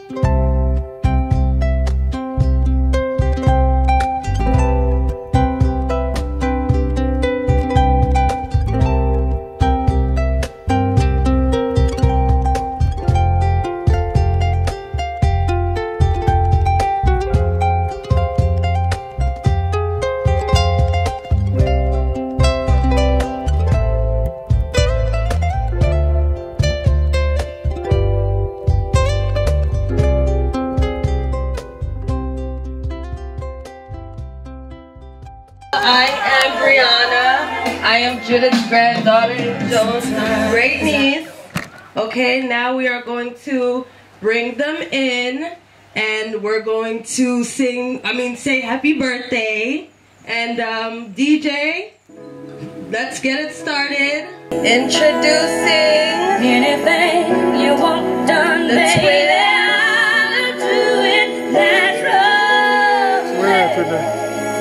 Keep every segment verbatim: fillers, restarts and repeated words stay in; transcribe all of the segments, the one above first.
I am Judith's granddaughter, Joan's great niece. Okay, now we are going to bring them in and we're going to sing, I mean say happy birthday. And um, D J, let's get it started. Introducing anything you want done, baby. I'll do it natural. Where after that?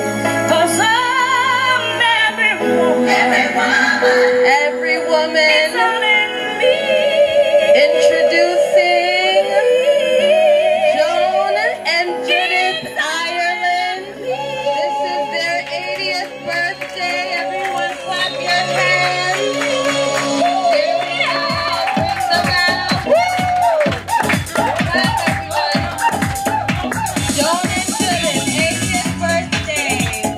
Every woman, introducing Joan and Judith Ireland. This is their eightieth birthday. Everyone clap your hands. Here we go. Bring them out. Clap everyone. Joan and Judith, eightieth birthday.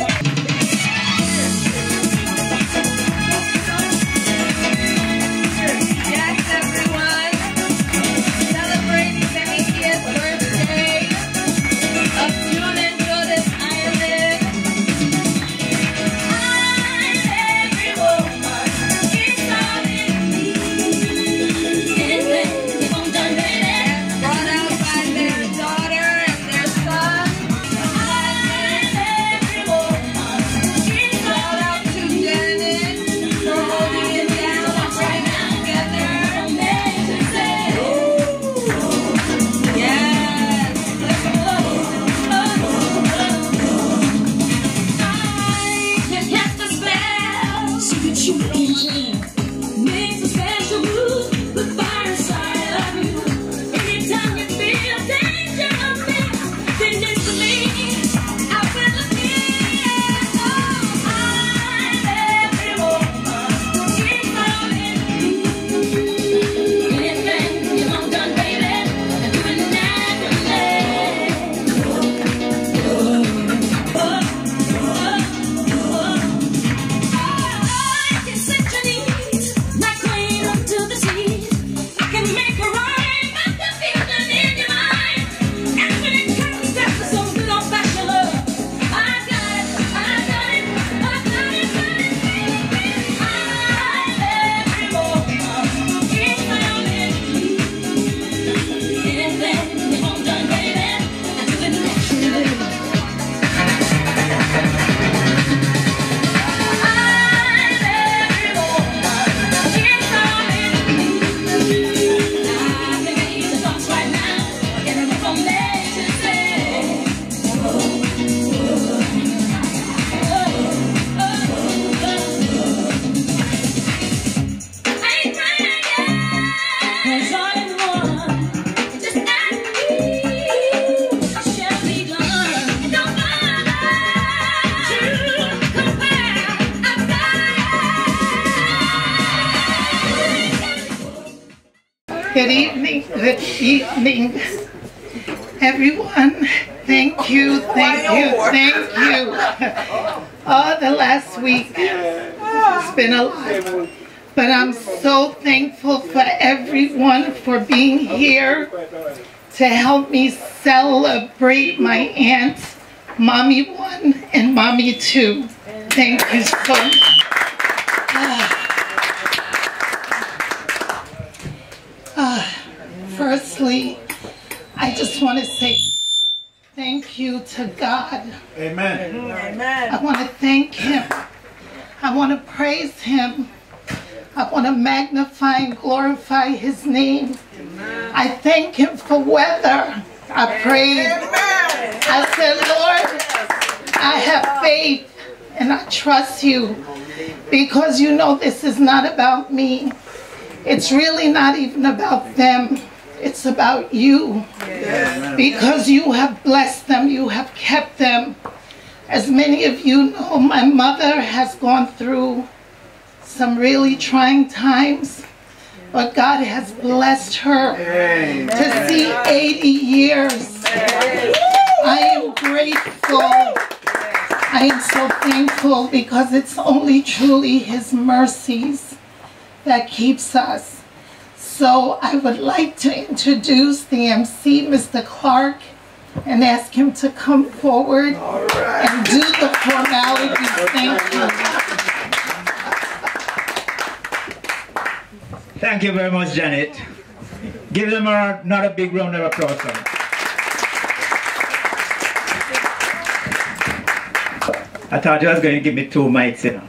Good evening, good evening, everyone. Thank you, thank you, thank you. Oh, the last week, it's been a lot. But I'm so thankful for everyone for being here to help me celebrate my aunts, Mommy One and Mommy Two. Thank you so much. Ah. Uh, firstly, I just want to say thank you to God. Amen. Amen. I want to thank Him. I want to praise Him. I want to magnify and glorify His name. Amen. I thank Him for weather. I prayed. I said, Lord, I have faith and I trust you because you know this is not about me. It's really not even about them. It's about you. Yeah. because you have blessed them, you have kept them. As many of you know, my mother has gone through some really trying times, but God has blessed her Amen. To see eighty years. Amen. I am grateful. I am so thankful because it's only truly His mercies that keeps us. So I would like to introduce the M C, Mister Clark, and ask him to come forward right. and do the formalities. Thank you. Thank you very much, Janet. Give them a, another big round of applause. I thought you was going to give me two mics, you know.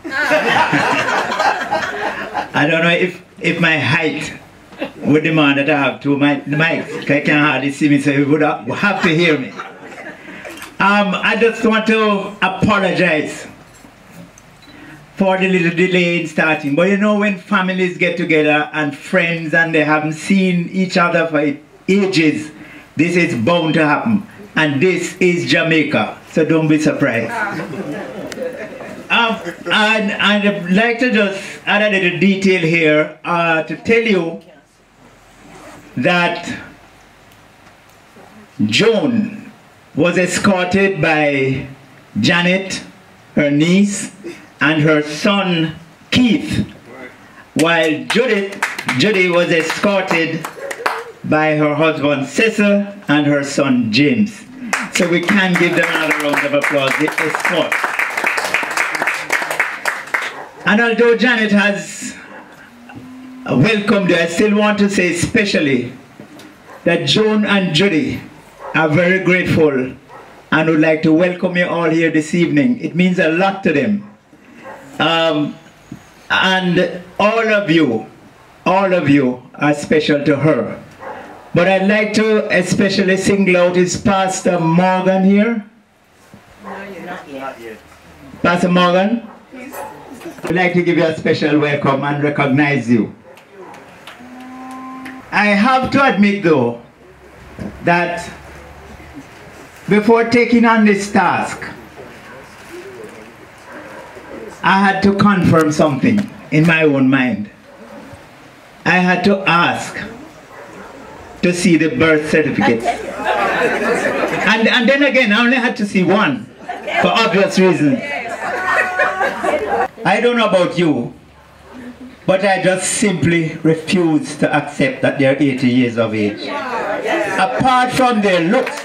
I don't know if, if my height would demand that I have two mic, mics. I can hardly see me, so you would have to hear me. Um, I just want to apologize for the little delay in starting. But you know, when families get together and friends and they haven't seen each other for ages, this is bound to happen. And this is Jamaica, so don't be surprised. Um, and, and I'd like to just add a little detail here uh, to tell you that Joan was escorted by Janet, her niece, and her son Keith, while Judith, Judy was escorted by her husband Cecil and her son James. So we can give them another round of applause, the escort. And although Janet has welcomed you, I still want to say especially that Joan and Judy are very grateful and would like to welcome you all here this evening. It means a lot to them. Um, and all of you, all of you are special to her. But I'd like to especially single out is Pastor Morgan here. No, you're not yet. Not yet. Pastor Morgan, I'd like to give you a special welcome and recognize you. I have to admit though, that before taking on this task, I had to confirm something in my own mind. I had to ask to see the birth certificate. And, and then again, I only had to see one, for obvious reasons. I don't know about you, but I just simply refuse to accept that they're eighty years of age. Apart from their looks,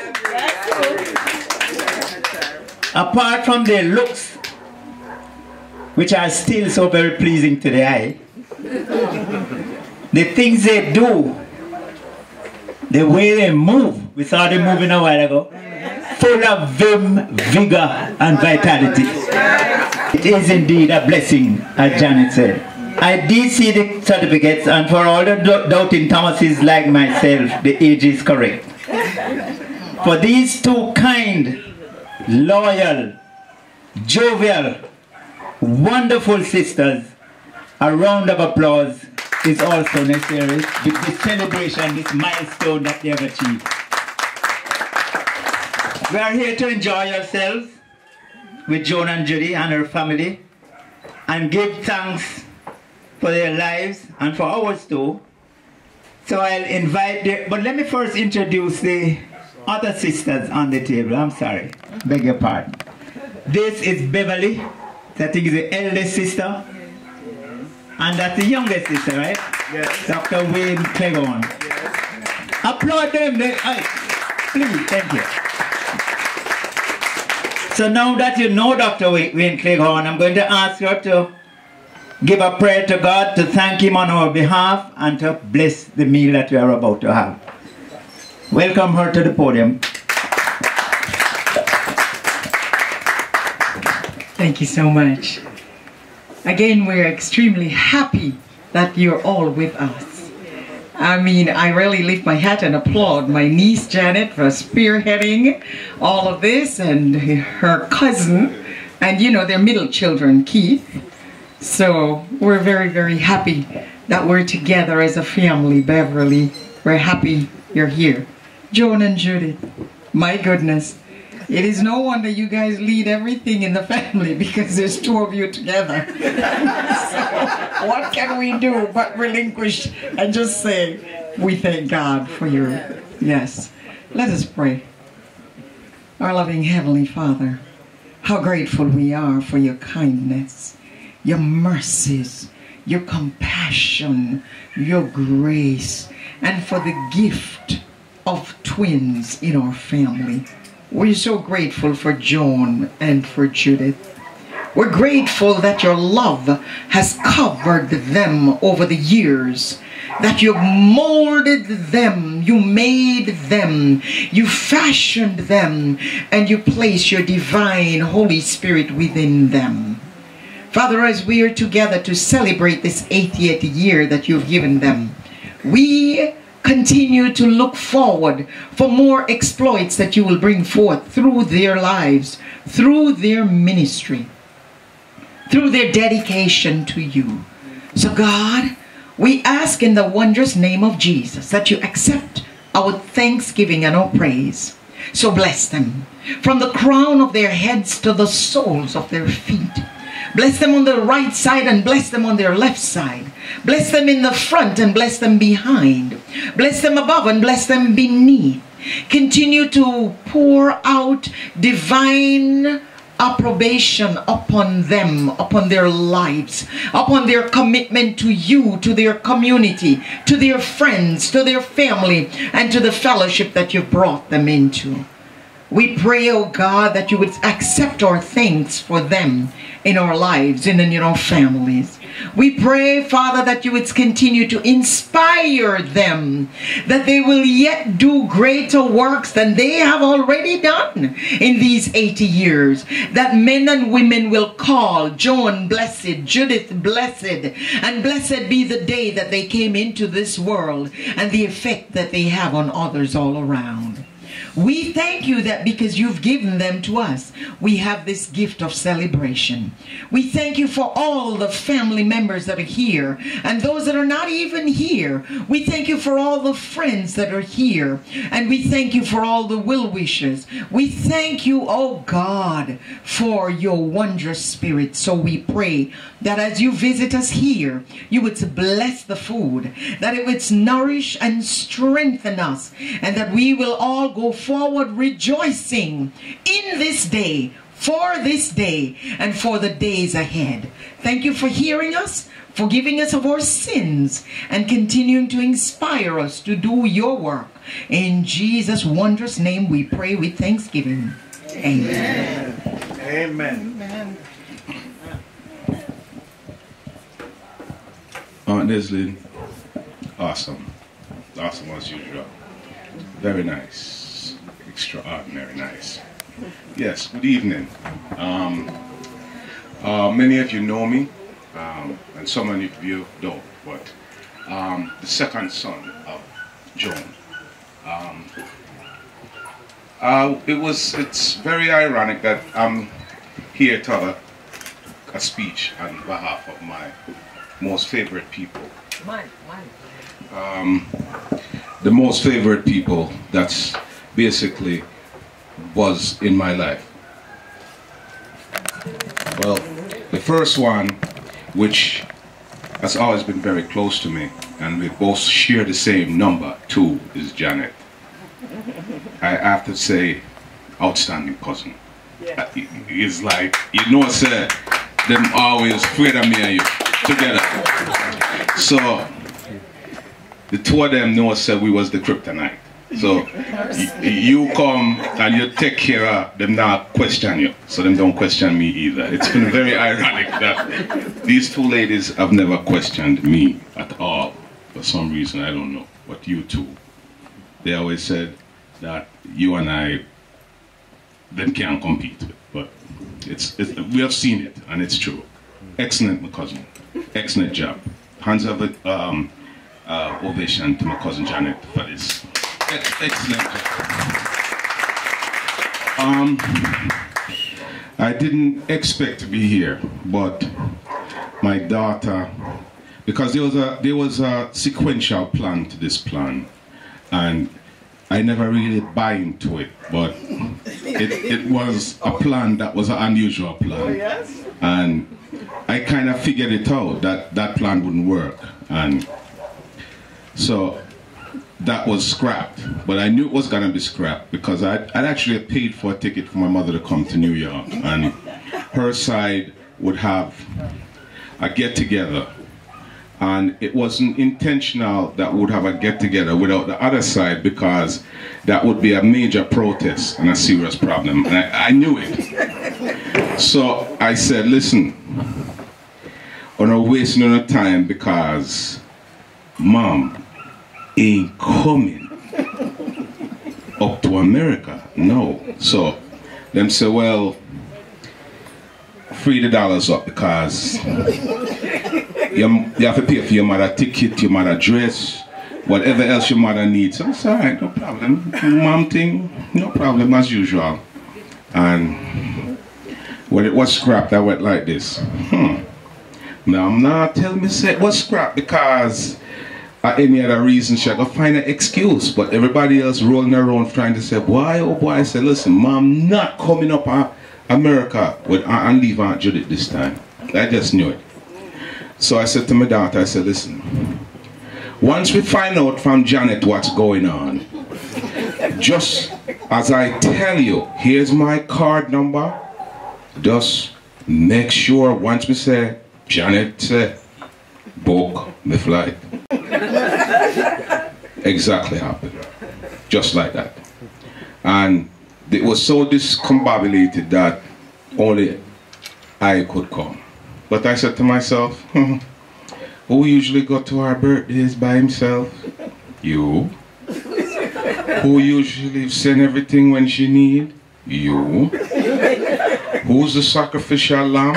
apart from their looks, which are still so very pleasing to the eye, the things they do, the way they move, we saw them moving a while ago, full of vim, vigor, and vitality. It is indeed a blessing, as Janet said. I did see the certificates, and for all the doubting Thomases like myself, the age is correct. For these two kind, loyal, jovial, wonderful sisters, a round of applause is also necessary with this celebration, this milestone that they have achieved. We are here to enjoy ourselves with Joan and Judy and her family and give thanks for their lives and for ours too. So I'll invite the, but let me first introduce the other sisters on the table. I'm sorry, beg your pardon. This is Beverly, I think is the eldest sister. And that's the youngest sister, right? Yes. Doctor Wayne Cleghorn. Yes. Applaud them. They, uh, please, thank you. So now that you know Doctor Wayne Cleghorn, I'm going to ask her to give a prayer to God, to thank Him on our behalf, and to bless the meal that we are about to have. Welcome her to the podium. Thank you so much. Again, we're extremely happy that you're all with us. I mean, I really lift my hat and applaud my niece Janet for spearheading all of this, and her cousin, and you know, their middle children, Keith. So we're very, very happy that we're together as a family, Beverly. We're happy you're here. Joan and Judith. My goodness. It is no wonder you guys lead everything in the family because there's two of you together. So what can we do but relinquish and just say, we thank God for your, yes. Let us pray. Our loving Heavenly Father, how grateful we are for your kindness, your mercies, your compassion, your grace, and for the gift of twins in our family. We're so grateful for Joan and for Judith. We're grateful that your love has covered them over the years, that you molded them, you made them, you fashioned them, and you placed your divine Holy Spirit within them. Father, as we are together to celebrate this eightieth year that you've given them, we continue to look forward for more exploits that you will bring forth through their lives, through their ministry, through their dedication to you. So God, we ask in the wondrous name of Jesus that you accept our thanksgiving and our praise. So bless them from the crown of their heads to the soles of their feet. Bless them on the right side and bless them on their left side. Bless them in the front and bless them behind. Bless them above and bless them beneath. Continue to pour out divine approbation upon them, upon their lives, upon their commitment to you, to their community, to their friends, to their family, and to the fellowship that you've brought them into. We pray, oh God, that you would accept our thanks for them in our lives and in our families. We pray, Father, that you would continue to inspire them, that they will yet do greater works than they have already done in these eighty years, that men and women will call Joan blessed, Judith blessed, and blessed be the day that they came into this world and the effect that they have on others all around. We thank you that because you've given them to us, we have this gift of celebration. We thank you for all the family members that are here and those that are not even here. We thank you for all the friends that are here. And we thank you for all the will-wishers. We thank you, oh God, for your wondrous spirit. So we pray that as you visit us here, you would bless the food, that it would nourish and strengthen us, and that we will all go forward rejoicing in this day, for this day, and for the days ahead. Thank you for hearing us, forgiving us of our sins, and continuing to inspire us to do your work. In Jesus' wondrous name we pray with thanksgiving. Amen. Amen. Amen. Aunt Leslie, awesome. Awesome as usual. Very nice. Extraordinary nice. Yes, good evening. Um, uh, many of you know me, um, and some of you don't, but um, the second son of Joan. Um, uh, it was, it's very ironic that I'm here to have a, a speech on behalf of my most favorite people. Mine, mine. Um, the most favorite people that's basically was in my life. Well, the first one, which has always been very close to me, and we both share the same number, two, is Janet. I have to say, outstanding cousin. Yeah. It's like, you know, sir, them always afraid of me and you together. So, the two of them know, sir, we was the kryptonite. So, you come and you take care of them, not question you. So them don't question me either. It's been very ironic that these two ladies have never questioned me at all. For some reason, I don't know. But you two, they always said that you and I, them can't compete with. But it's, it's we have seen it, and it's true. Excellent, my cousin. Excellent job. Hands of it, um, uh, ovation to my cousin Janet for this. Excellent job. Um, I didn't expect to be here, but my daughter, because there was a there was a sequential plan to this plan, and I I never really buy into it, but it, it was a plan that was an unusual plan. And I kind of figured it out that that plan wouldn't work. And so that was scrapped, but I knew it was going to be scrapped because I'd, I'd actually paid for a ticket for my mother to come to New York, and her side would have a get-together, and it wasn't intentional that we would have a get-together without the other side, because that would be a major protest and a serious problem, and I, I knew it. So I said, listen, I'm not wasting no time because Mom ain't coming up to America, no. So them say, well, free the dollars up because you, you have to pay for your mother ticket, your mother dress, whatever else your mother needs. So it's all right, no problem. Mom thing, no problem as usual. And when it was scrapped, I went like this. Hmm. Now I'm not telling me say it was scrapped because uh, any other reason she could find an excuse, but everybody else rolling around trying to say, why, oh boy, I said, listen, Mom not coming up uh, America with uh, and leave Aunt Judith this time. I just knew it. So I said to my daughter, I said, listen, once we find out from Janet what's going on, just as I tell you, here's my card number, just make sure once we say, Janet say, book the flight. Exactly happened. Just like that. And it was so discombobulated that only I could come. But I said to myself, hmm, who usually go to our birthdays by himself? You. Who usually send everything when she need? You. Who's the sacrificial lamb?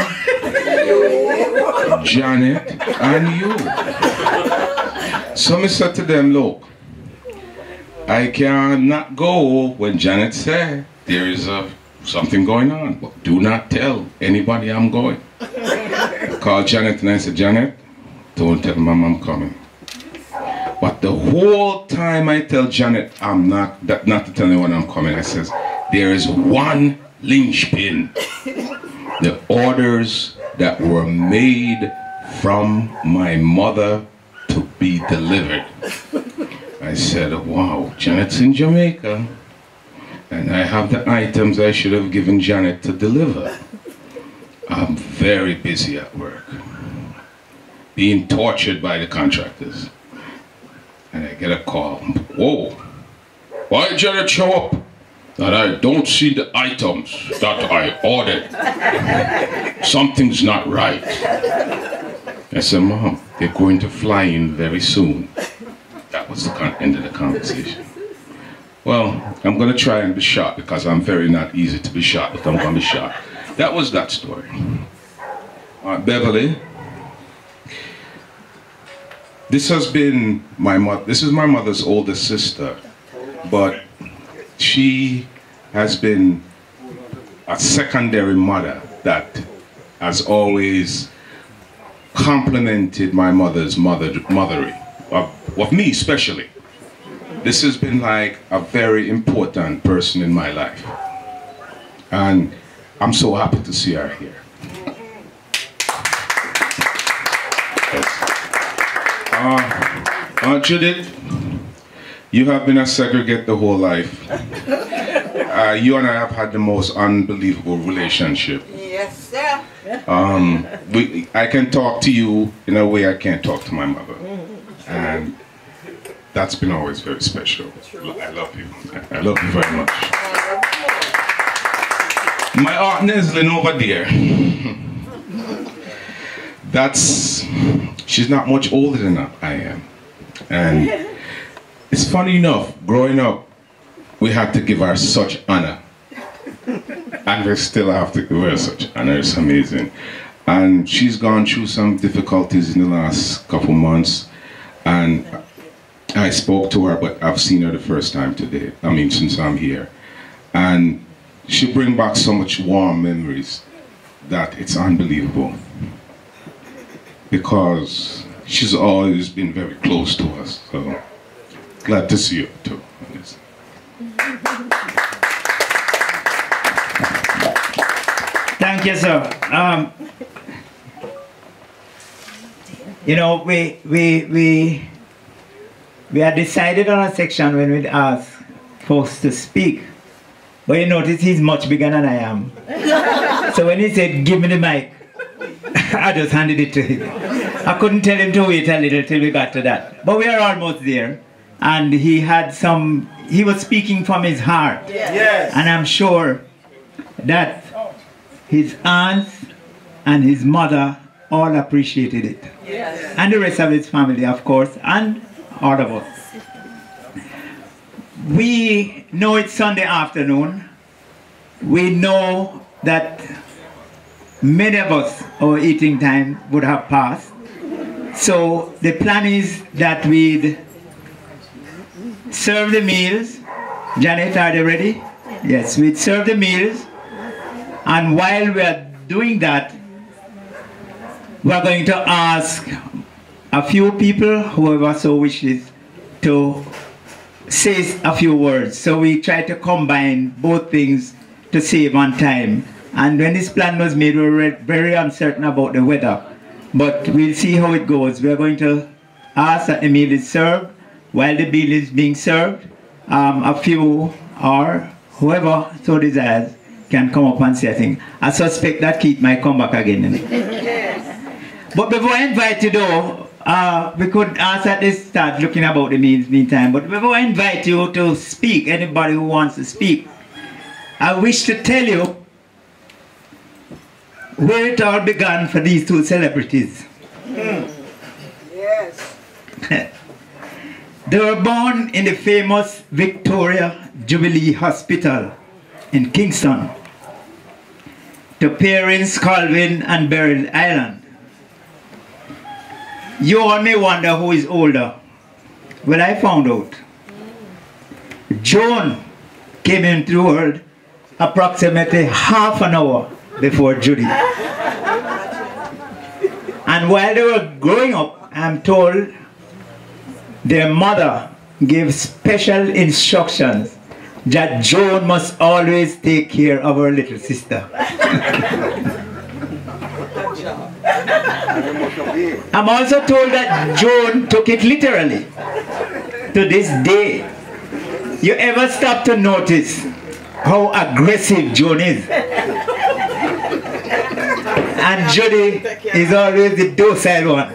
Janet and you. So I said to them, look, I cannot go when Janet said there is a, something going on, but do not tell anybody I'm going. I called Janet and I said, Janet, don't tell Mom I'm coming. But the whole time I tell Janet I'm not, that, not to tell anyone I'm coming, I says, there is one linchpin. The orders that were made from my mother to be delivered. I said, wow, Janet's in Jamaica, and I have the items I should have given Janet to deliver. I'm very busy at work, being tortured by the contractors. And I get a call, whoa, why did Janet show up? That I don't see the items that I ordered. Something's not right. I said, Mom, they're going to fly in very soon. That was the end of the conversation. Well, I'm going to try and be shot because I'm very not easy to be shot, but I'm going to be shot. That was that story. Uh, Beverly, this has been my mother. This is my mother's oldest sister, but she has been a secondary mother that has always complimented my mother's mother, mothering, of, of me especially. This has been like a very important person in my life. And I'm so happy to see her here. Uh, Aunt Judith, you have been a segregate the whole life. Uh, you and I have had the most unbelievable relationship. Yes, sir. Um, we, I can talk to you in a way I can't talk to my mother. And that's been always very special. I love you. I love you very much. My Aunt Neslin over there, that's, she's not much older than I am. And it's funny enough, growing up, we had to give her such honor. And we still have to give her such honor. It's amazing. And she's gone through some difficulties in the last couple months. And I spoke to her, but I've seen her the first time today. I mean, since I'm here. And she brings back so much warm memories that it's unbelievable. Because she's always been very close to us. So glad to see you too. Thank you, sir. Um, you know, we we we we had decided on a section when we'd ask folks to speak, but you notice he's much bigger than I am. So when he said, "Give me the mic," I just handed it to him. I couldn't tell him to wait a little till we got to that, but we are almost there. And he had some. He was speaking from his heart, yes. And I'm sure that his aunts and his mother all appreciated it. Yes. And the rest of his family, of course, and all of us. We know it's Sunday afternoon. We know that many of us, our eating time would have passed. So the plan is that we'd serve the meals. Janet, are they ready? Yes, we'd serve the meals. And while we're doing that, we're going to ask a few people, whoever so wishes, to say a few words. So we try to combine both things to save on time. And when this plan was made, we were very uncertain about the weather. But we'll see how it goes. We're going to ask that the meal is served. While the meal is being served, um, a few or whoever so desires can come up and say a thing. I suspect that Keith might come back again. Yes. But before I invite you though, uh, we could ask at this start looking about the means meantime, but before I invite you to speak, anybody who wants to speak, I wish to tell you where it all began for these two celebrities. Mm. Yes. They were born in the famous Victoria Jubilee Hospital in Kingston to parents Calvin and Beryl Island. You all may wonder who is older. Well, I found out. Joan came into the world approximately half an hour before Judy. And while they were growing up, I'm told their mother gave special instructions that Joan must always take care of her little sister. I'm also told that Joan took it literally. To this day, you ever stop to notice how aggressive Joan is? And Judy is always the docile one.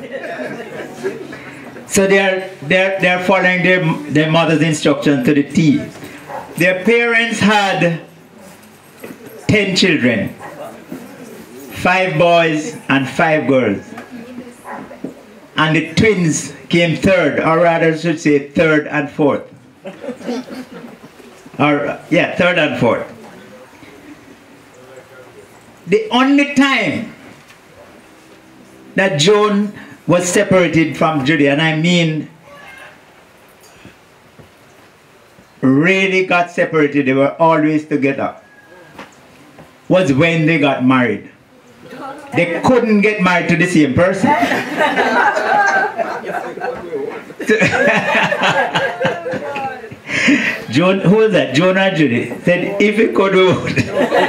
So they're, they're, they're following their, their mother's instructions to the T. Their parents had ten children, five boys and five girls. And the twins came third, or rather I should say third and fourth. Or, yeah, third and fourth. The only time that Joan was separated from Judy, and I mean really got separated, they were always together, was when they got married. They couldn't get married to the same person. Joan, who was that? Joan or Judy said, if it could, we would.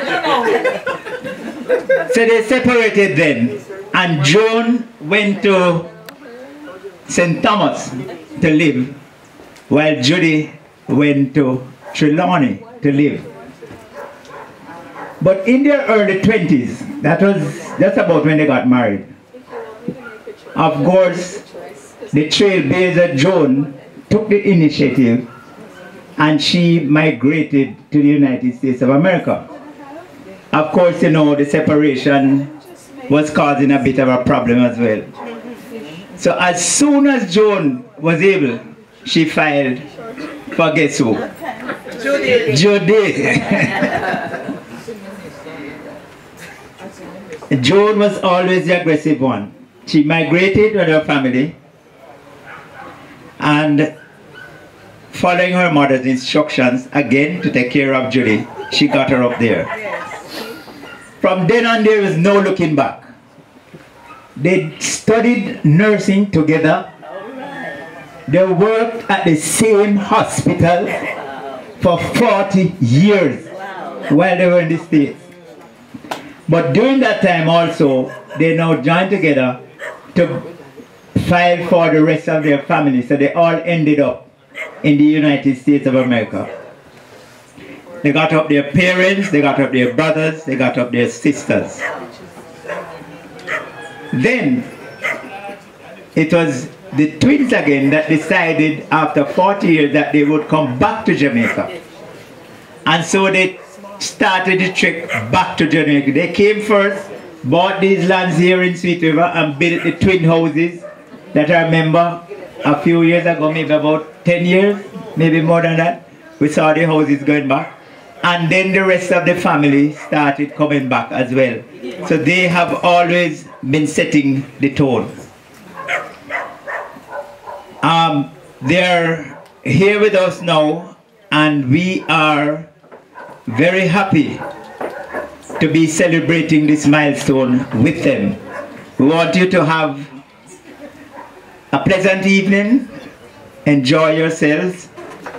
So they separated then, and Joan went to Saint Thomas to live, while Judy went to Trelawney to live. But in their early twenties, that was just about when they got married. Of course, the trailblazer Joan took the initiative and she migrated to the United States of America. Of course, you know, the separation was causing a bit of a problem as well. So as soon as Joan was able, she filed for guess who? Judy. Judy. Joan was always the aggressive one. She migrated with her family and following her mother's instructions, again to take care of Judy, she got her up there. From then on there is no looking back. They studied nursing together. They worked at the same hospital for forty years while they were in the States. But during that time also, they now joined together to file for the rest of their family. So they all ended up in the United States of America. They got up their parents, they got up their brothers, they got up their sisters. Then it was the twins again that decided after forty years that they would come back to Jamaica. And so they started the trek back to Jamaica. They came first, bought these lands here in Sweet River and built the twin houses that I remember a few years ago, maybe about ten years, maybe more than that. We saw the houses going back. And then the rest of the family started coming back as well. So they have always been setting the tone. Um, they're here with us now, and we are very happy to be celebrating this milestone with them. We want you to have a pleasant evening, enjoy yourselves.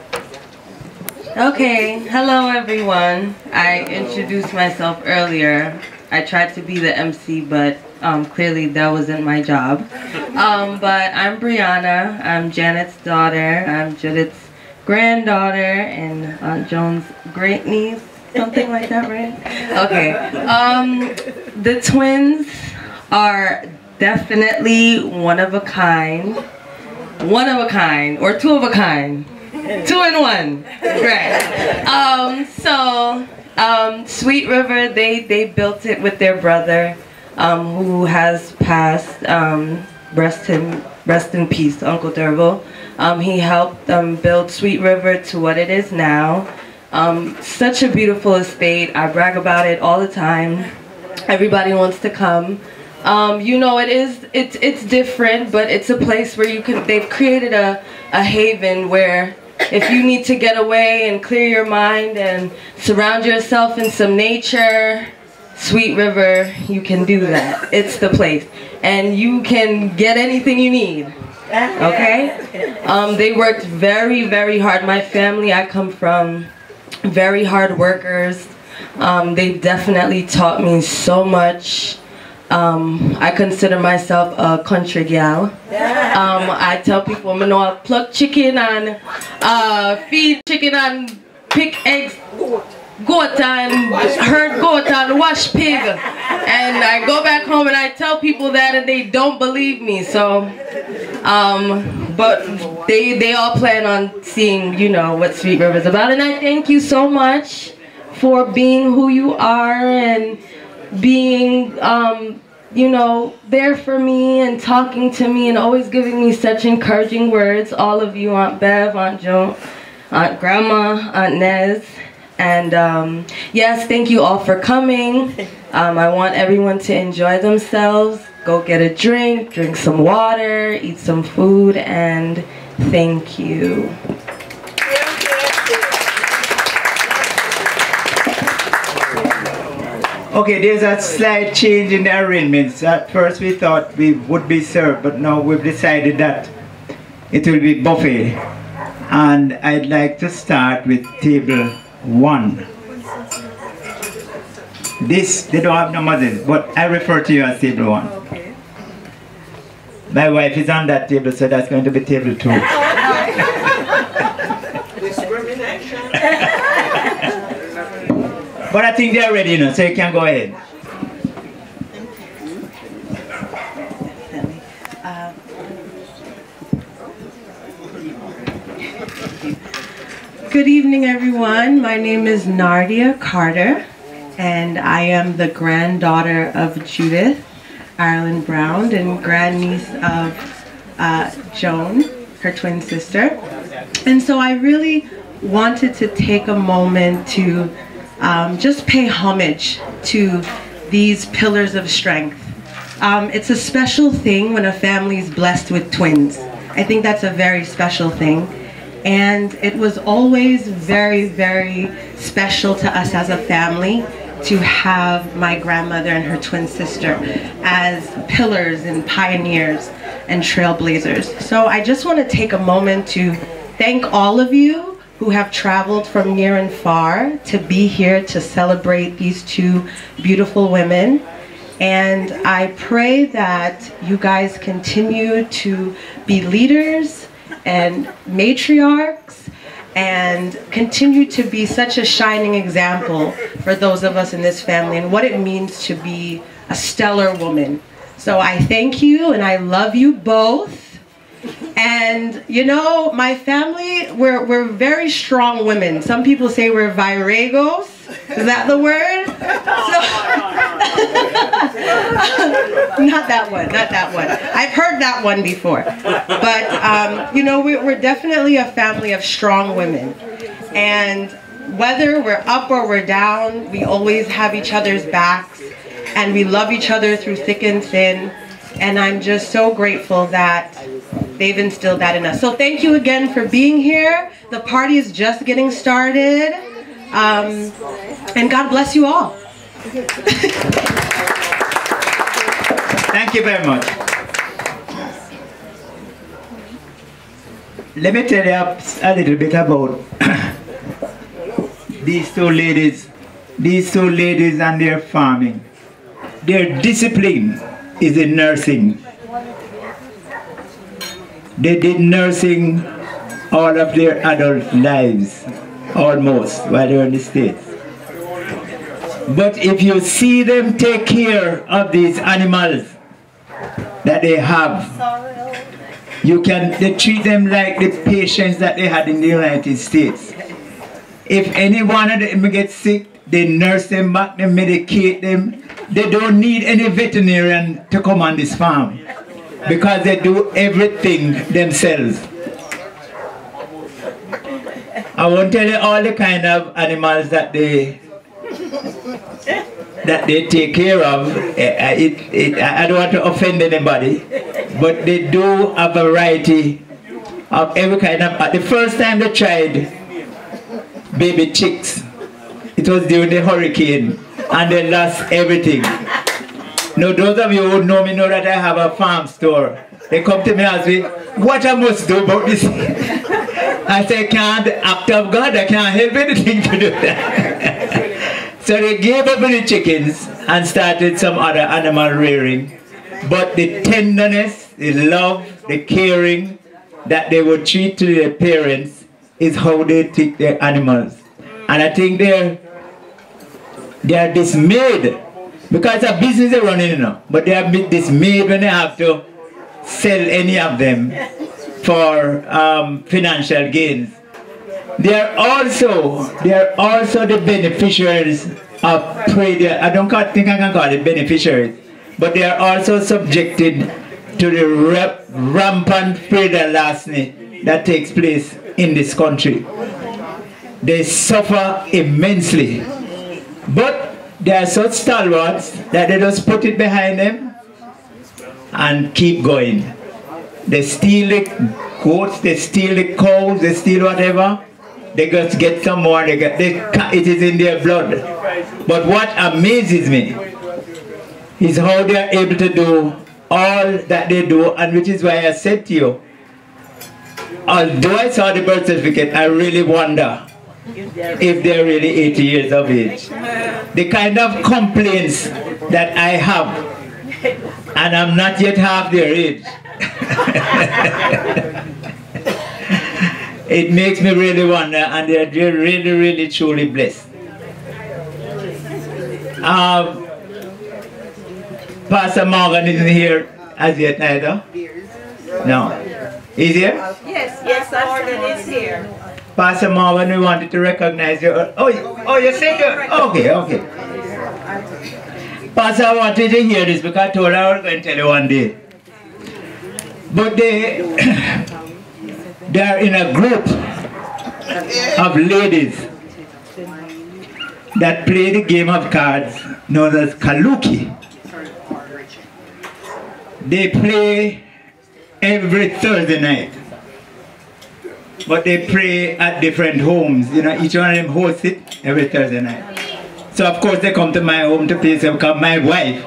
Okay, hello everyone. I introduced myself earlier. I tried to be the M C, but um, clearly that wasn't my job. Um, but I'm Brianna. I'm Janet's daughter. I'm Judith's granddaughter and Aunt Joan's great niece. Something like that, right? Okay. Um, the twins are definitely one of a kind. One of a kind, or two of a kind. Two in one. Right. Um, so, um, Sweet River, they, they built it with their brother, um, who has passed. Um, rest him, rest in peace, Uncle Derville. Um, he helped um, build Sweet River to what it is now. Um, such a beautiful estate. I brag about it all the time. Everybody wants to come. Um, you know, it is, it's, it's different, but it's a place where you can, they've created a, a haven where if you need to get away and clear your mind and surround yourself in some nature, Sweet River, you can do that. It's the place. And you can get anything you need. Okay? Um, they worked very, very hard. My family, I come from very hard workers. Um, they definitely taught me so much. Um, I consider myself a country gal. Um, I tell people I'm gonna pluck chicken and uh, feed chicken and pick eggs, goat and herd goat and wash pig. And I go back home and I tell people that and they don't believe me. So, um, but they they all plan on seeing, you know, what Sweet River is about. And I thank you so much for being who you are and being, um, you know, there for me and talking to me and always giving me such encouraging words. All of you, Aunt Bev, Aunt Joan, Aunt Grandma, Aunt Nez. And um, yes, thank you all for coming. Um, I want everyone to enjoy themselves. Go get a drink, drink some water, eat some food, and thank you. Okay, there's a slight change in the arrangements. At first we thought we would be served, but now we've decided that it will be buffet. And I'd like to start with table one. This, they don't have numbers, but I refer to you as table one. Okay. My wife is on that table, so that's going to be table two. Discrimination. But I think they're ready, you know, so you can go ahead. Good evening, everyone. My name is Nardia Carter, and I am the granddaughter of Judith Ireland Brown and grandniece of uh, Joan, her twin sister. And so I really wanted to take a moment to um, just pay homage to these pillars of strength. Um, it's a special thing when a family is blessed with twins. I think that's a very special thing. And it was always very, very special to us as a family to have my grandmother and her twin sister as pillars and pioneers and trailblazers. So I just want to take a moment to thank all of you who have traveled from near and far to be here to celebrate these two beautiful women. And I pray that you guys continue to be leaders and matriarchs and continue to be such a shining example for those of us in this family and what it means to be a stellar woman. So I thank you and I love you both. And you know, my family, we're, we're very strong women. Some people say we're viragos. Is that the word? So, not that one, not that one. I've heard that one before. But, um, you know, we, we're definitely a family of strong women. And whether we're up or we're down, we always have each other's backs. And we love each other through thick and thin. And I'm just so grateful that they've instilled that in us. So thank you again for being here. The party is just getting started. Um, and God bless you all. Thank you very much. Let me tell you a little bit about these two ladies. These two ladies and their farming. Their discipline is in nursing. They did nursing all of their adult lives, almost, while they were in the States. But if you see them take care of these animals that they have, you can, they treat them like the patients that they had in the United States. If any one of them gets sick, they nurse them back, they medicate them. They don't need any veterinarian to come on this farm because they do everything themselves. I won't tell you all the kind of animals that they that they take care of. It, it, I don't want to offend anybody, but they do a variety of every kind of. The first time they tried baby chicks, it was during the hurricane, and they lost everything. Now, those of you who know me know that I have a farm store. They come to me and ask me, what I must do about this? I say, can't, the act of God, I can't help anything to do that. So they gave up the chickens and started some other animal rearing. But the tenderness, the love, the caring that they would treat to their parents is how they treat their animals. And I think they're They are dismayed because a business is running, you know, but they are dismayed when they have to sell any of them for um, financial gains. They are also they are also the beneficiaries of prey. I don't think I can call it beneficiaries, but they are also subjected to the rap, rampant predator larceny that takes place in this country. They suffer immensely. But they are such stalwarts that they just put it behind them and keep going. They steal the goats, they steal the cows, they steal whatever. They just get some more, they get, they, it is in their blood. But what amazes me is how they are able to do all that they do, and which is why I said to you, although I saw the birth certificate, I really wonder if they're really eighty years of age. The kind of complaints that I have, and I'm not yet half their age, it makes me really wonder, and they're really, really, truly blessed. Um, Pastor Morgan isn't here as yet either. No. Is he here? Yes, yes, Morgan is here. Pastor Morgan, we wanted to recognize you. Oh, oh, you said you. Okay, okay. Pastor, I wanted to hear this because I told her I was going to tell you one day. But they, they are in a group of ladies that play the game of cards known as Kaluki. They play every Thursday night. But they pray at different homes. You know, each one of them hosts it every Thursday night. So of course they come to my home to play, so because my wife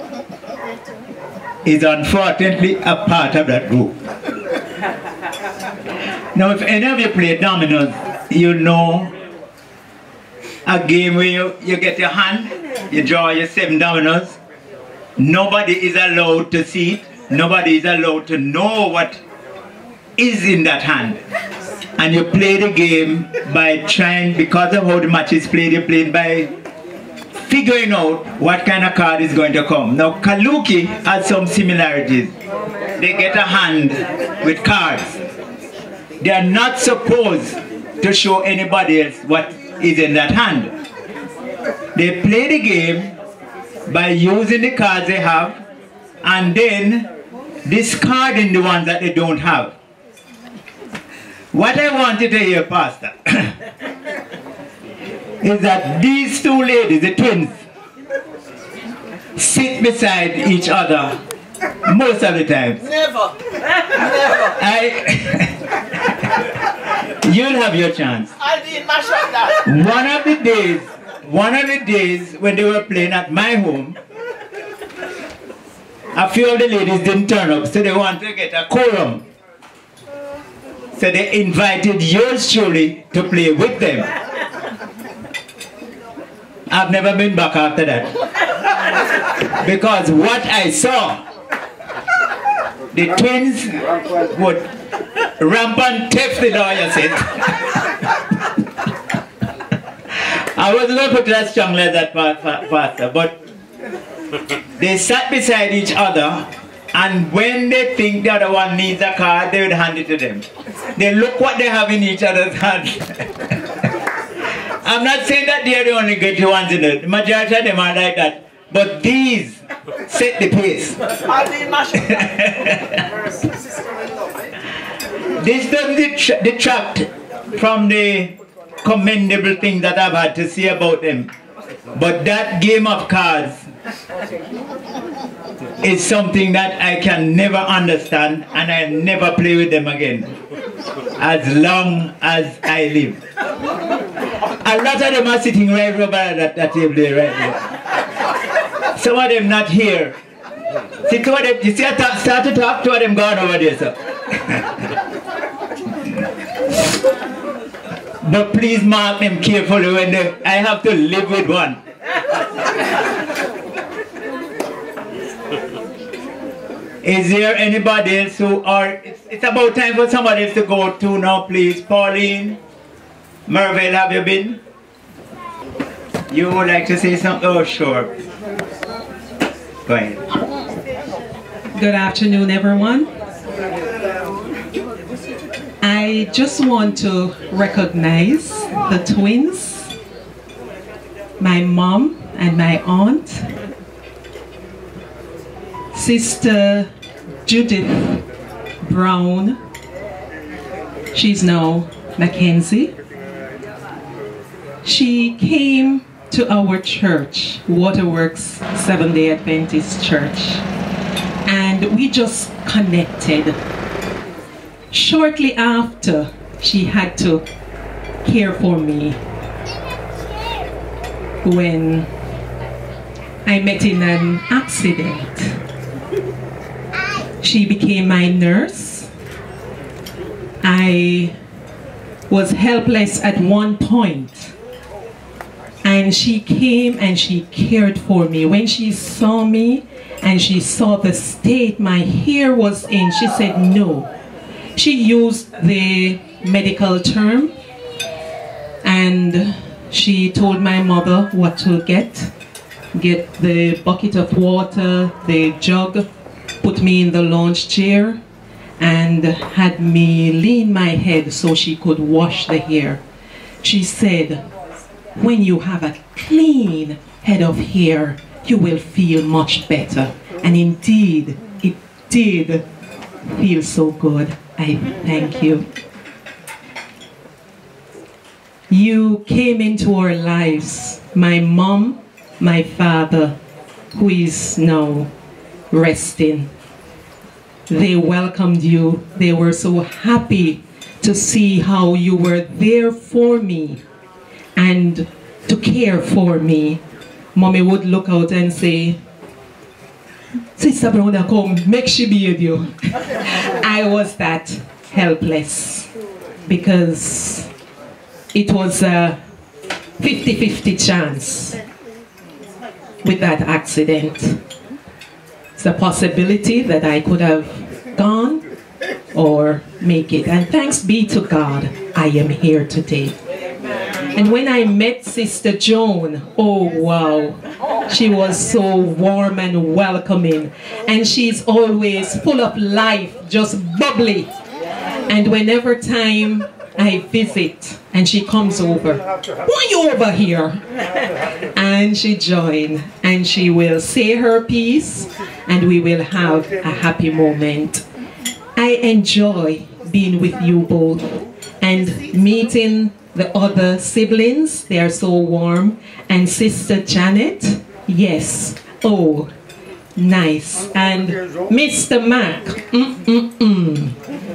is unfortunately a part of that group. Now if any of you play dominoes you know, a game where you, you get your hand, you draw your seven dominoes. Nobody is allowed to see it. Nobody is allowed to know what is in that hand. And you play the game by trying, because of how the match is played, you play it by figuring out what kind of card is going to come. Now, Kaluki has some similarities. They get a hand with cards. They are not supposed to show anybody else what is in that hand. They play the game by using the cards they have and then discarding the ones that they don't have. What I want you to hear, Pastor, is that these two ladies, the twins, sit beside each other most of the time. Never. Never. I You'll have your chance. I didn't mash up that. One of the days, one of the days when they were playing at my home, a few of the ladies didn't turn up, so they wanted to get a quorum. So they invited yours truly to play with them. I've never been back after that. Because what I saw, the twins would rampant theft the lawyer said. I wasn't going to put it as strongly as that, Pastor, but they sat beside each other, and when they think the other one needs a card, they would hand it to them. They look what they have in each other's hands. I'm not saying that they're the only good ones in it. The majority of them are like that. But these set the pace. This doesn't detract from the commendable things that I've had to say about them. But that game of cards is something that I can never understand, and I never play with them again as long as I live. A lot of them are sitting right over at that table there, right there. Some of them not here. See, two of them, you see, I talk, start to talk, two of them gone over there, sir. But please mark them carefully when they, I have to live with one. Is there anybody else who are, it's, it's about time for somebody else to go to now, please. Pauline, Merville, have you been? You would like to say something? Oh, sure. Go ahead. Good afternoon, everyone. I just want to recognize the twins, my mom and my aunt, Sister Judith Brown, she's now Mackenzie. She came to our church, Waterworks Seventh-day Adventist Church, and we just connected. Shortly after, she had to care for me when I met in an accident. She became my nurse. I was helpless at one point, and she came and she cared for me. When she saw me and she saw the state my hair was in, she said no. She used the medical term, and she told my mother what to get. Get the bucket of water, the jug, put me in the lounge chair, and had me lean my head so she could wash the hair. She said, when you have a clean head of hair, you will feel much better. And indeed, it did feel so good. I thank you. You came into our lives, my mom, my father, who is now resting. They welcomed you. They were so happy to see how you were there for me and to care for me. Mommy would look out and say, Sister Brown, come, make she bathe you. I was that helpless because it was a fifty fifty chance with that accident. It's a possibility that I could have gone or make it. And thanks be to God, I am here today. And when I met Sister Joan, oh wow, she was so warm and welcoming. And she's always full of life, just bubbly. And whenever time I visit and she comes over, why you over here? And she joined and she will say her piece and we will have a happy moment. I enjoy being with you both and meeting the other siblings. They are so warm. And Sister Janet, yes, oh, nice. And Mister Mac, mm-mm-mm.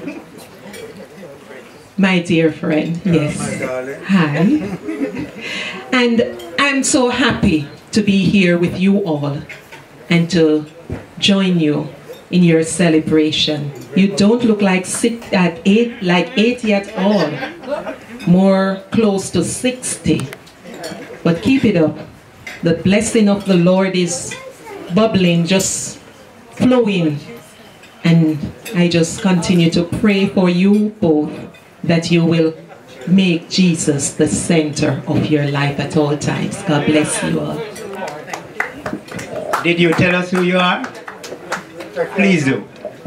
My dear friend, yes, hi. And I'm so happy to be here with you all and to join you in your celebration. You don't look like sit at eight, like eighty at all. More close to sixty. But keep it up. The blessing of the Lord is bubbling, just flowing. And I just continue to pray for you both that you will make Jesus the center of your life at all times. God bless you all. Did you tell us who you are? Please do.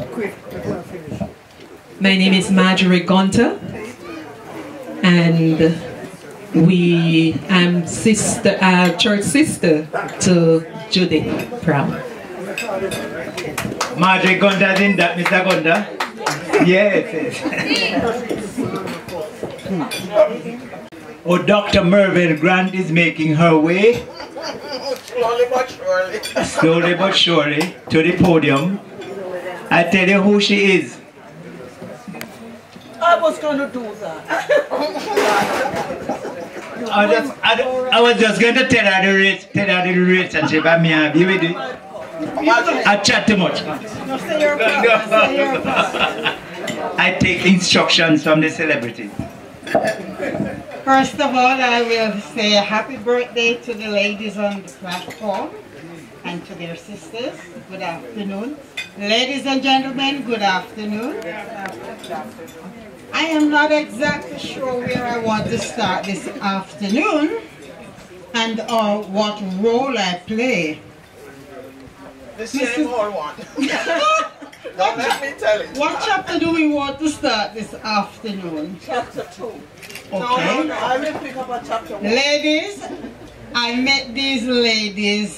My name is Marjorie Gunter, and we am sister, uh, church sister to Judith Brown. Marjorie Gunter is in that, Mister Gunter? Yes, yes. Oh, Doctor Mervyn Grant is making her way. Slowly but surely. Slowly but surely to the podium. I tell you who she is. I was going to do that. I, just, I, I was just going to tell her the rate, tell her the relationship I may have. You with it? I chat too much. No, say your part. Say your part. I take instructions from the celebrity. First of all, I will say a happy birthday to the ladies on the platform and to their sisters. Good afternoon. Ladies and gentlemen, good afternoon. I am not exactly sure where I want to start this afternoon and or what role I play. The same old one. Don't let me tell it. What chapter do we want to start this afternoon? Chapter two. Okay. No, no, no. I will pick up a chapter one. Ladies, I met these ladies.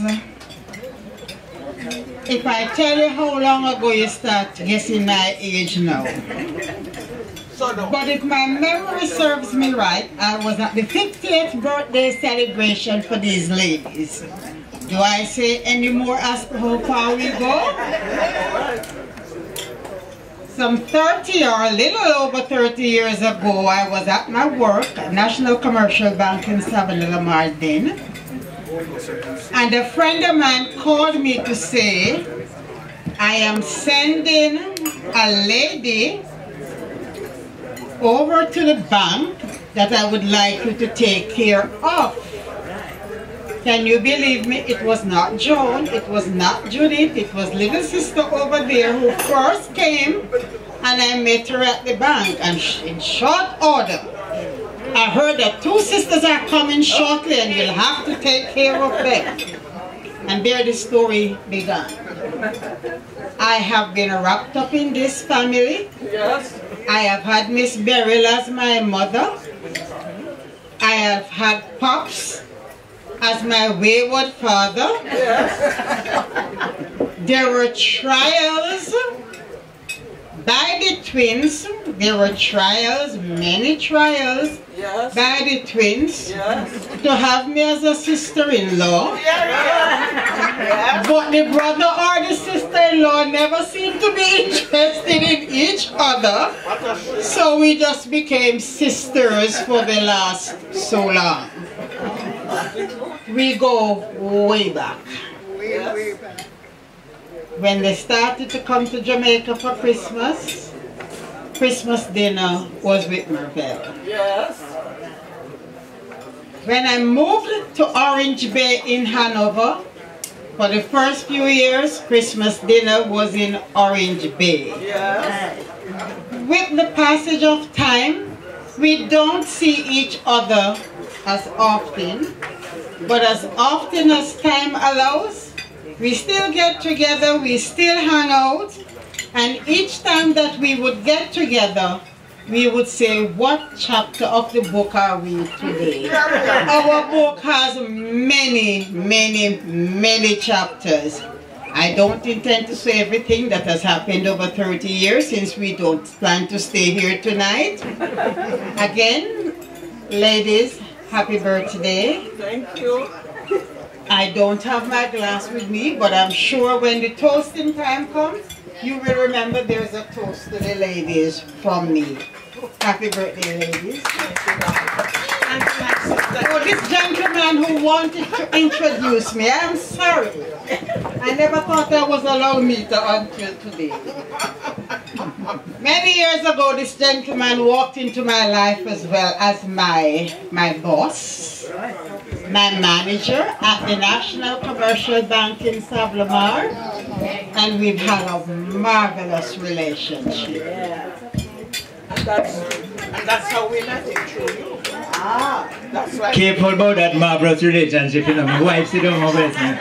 If I tell you how long ago, you start guessing my age now. So no. But if my memory serves me right, I was at the fiftieth birthday celebration for these ladies. Do I say any more as to how far we go? Some thirty or a little over thirty years ago, I was at my work at National Commercial Bank in Savannah-Lamar-Din. And a friend of mine called me to say, I am sending a lady over to the bank that I would like you to take care of. Can you believe me? It was not Joan, it was not Judith, it was little sister over there who first came, and I met her at the bank. And in short order, I heard that two sisters are coming shortly and you'll have to take care of them. And there the story began. I have been wrapped up in this family. Yes. I have had Miss Beryl as my mother. I have had Pops as my wayward father. Yes. There were trials by the twins. There were trials, many trials Yes. by the twins Yes. to have me as a sister-in-law. Yeah. But the brother or the sister-in-law never seemed to be interested in each other. So we just became sisters for the last so long. We go way back. Yes. When they started to come to Jamaica for Christmas, Christmas dinner was with Merville. Yes. When I moved to Orange Bay in Hanover, for the first few years, Christmas dinner was in Orange Bay. Yes. With the passage of time, we don't see each other as often, but as often as time allows, we still get together, we still hang out, and each time that we would get together, we would say, what chapter of the book are we today? Our book has many, many, many chapters. I don't intend to say everything that has happened over thirty years since we don't plan to stay here tonight. Again, ladies, happy birthday. Thank you. I don't have my glass with me, but I'm sure when the toasting time comes, you will remember there's a toast to the ladies from me. Happy birthday, ladies. Oh, this gentleman who wanted to introduce me, I'm sorry. I never thought I was allowed me to until today. Many years ago, this gentleman walked into my life as well as my, my boss, my manager at the National Commercial Bank in Savlamar, and we've had a marvelous relationship. Yeah. And that's, and that's how we met him, through you. Ah, that's right. Careful about that marvelous relationship, you know. My wife sit down over there.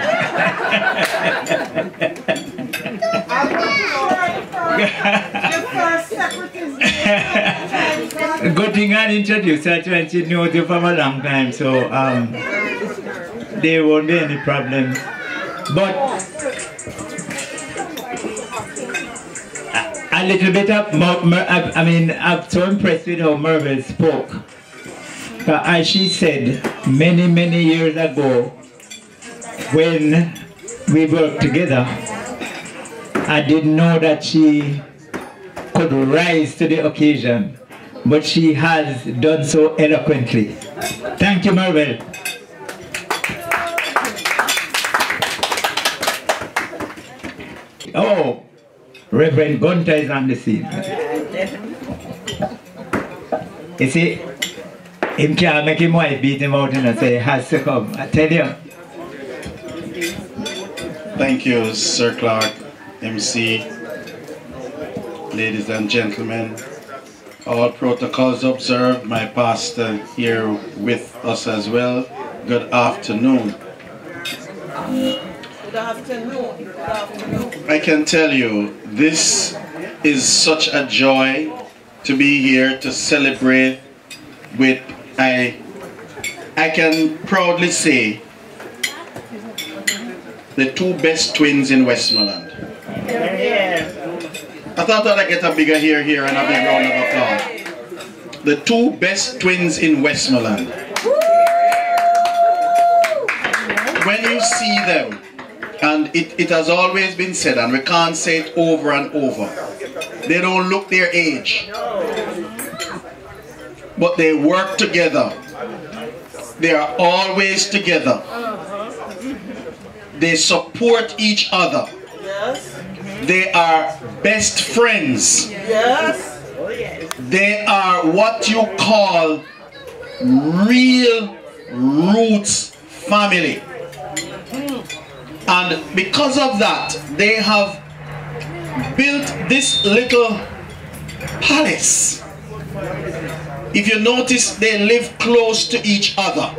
Good thing I introduced her to and she knows you from a long time, so um, there won't be any problems. But a little bit of, I mean, I'm so impressed with how Marvel spoke. As she said many, many years ago, when we worked together, I didn't know that she could rise to the occasion, but she has done so eloquently. Thank you, Marvel. Oh, Reverend Gunter is on the scene. You see, him can't make him wife beat him out and say, has to come. I tell you. Thank you, Sir Clark, M C, ladies and gentlemen. All protocols observed, my pastor here with us as well. Good afternoon. Good afternoon. Good afternoon. I can tell you, this is such a joy to be here to celebrate with, I, I can proudly say, the two best twins in Westmoreland. Yeah. I thought that I'd get a bigger here, here and a big round of applause. The two best twins in Westmoreland. When you see them, and it, it has always been said, and we can't say it over and over, they don't look their age. But they work together. They are always together. They support each other. Yes. They are best friends. Yes. Oh, yes. They are what you call real roots family. And because of that, they have built this little palace. If you notice, they live close to each other.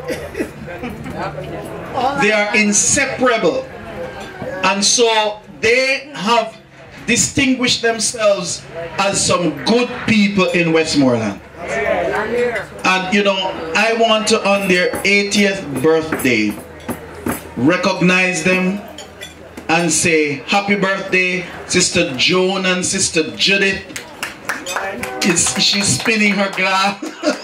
They are inseparable. And so they have distinguished themselves as some good people in Westmoreland. And you know, I want to, on their eightieth birthday, recognize them and say happy birthday, Sister Joan and Sister Judith. It's, she's spinning her glass.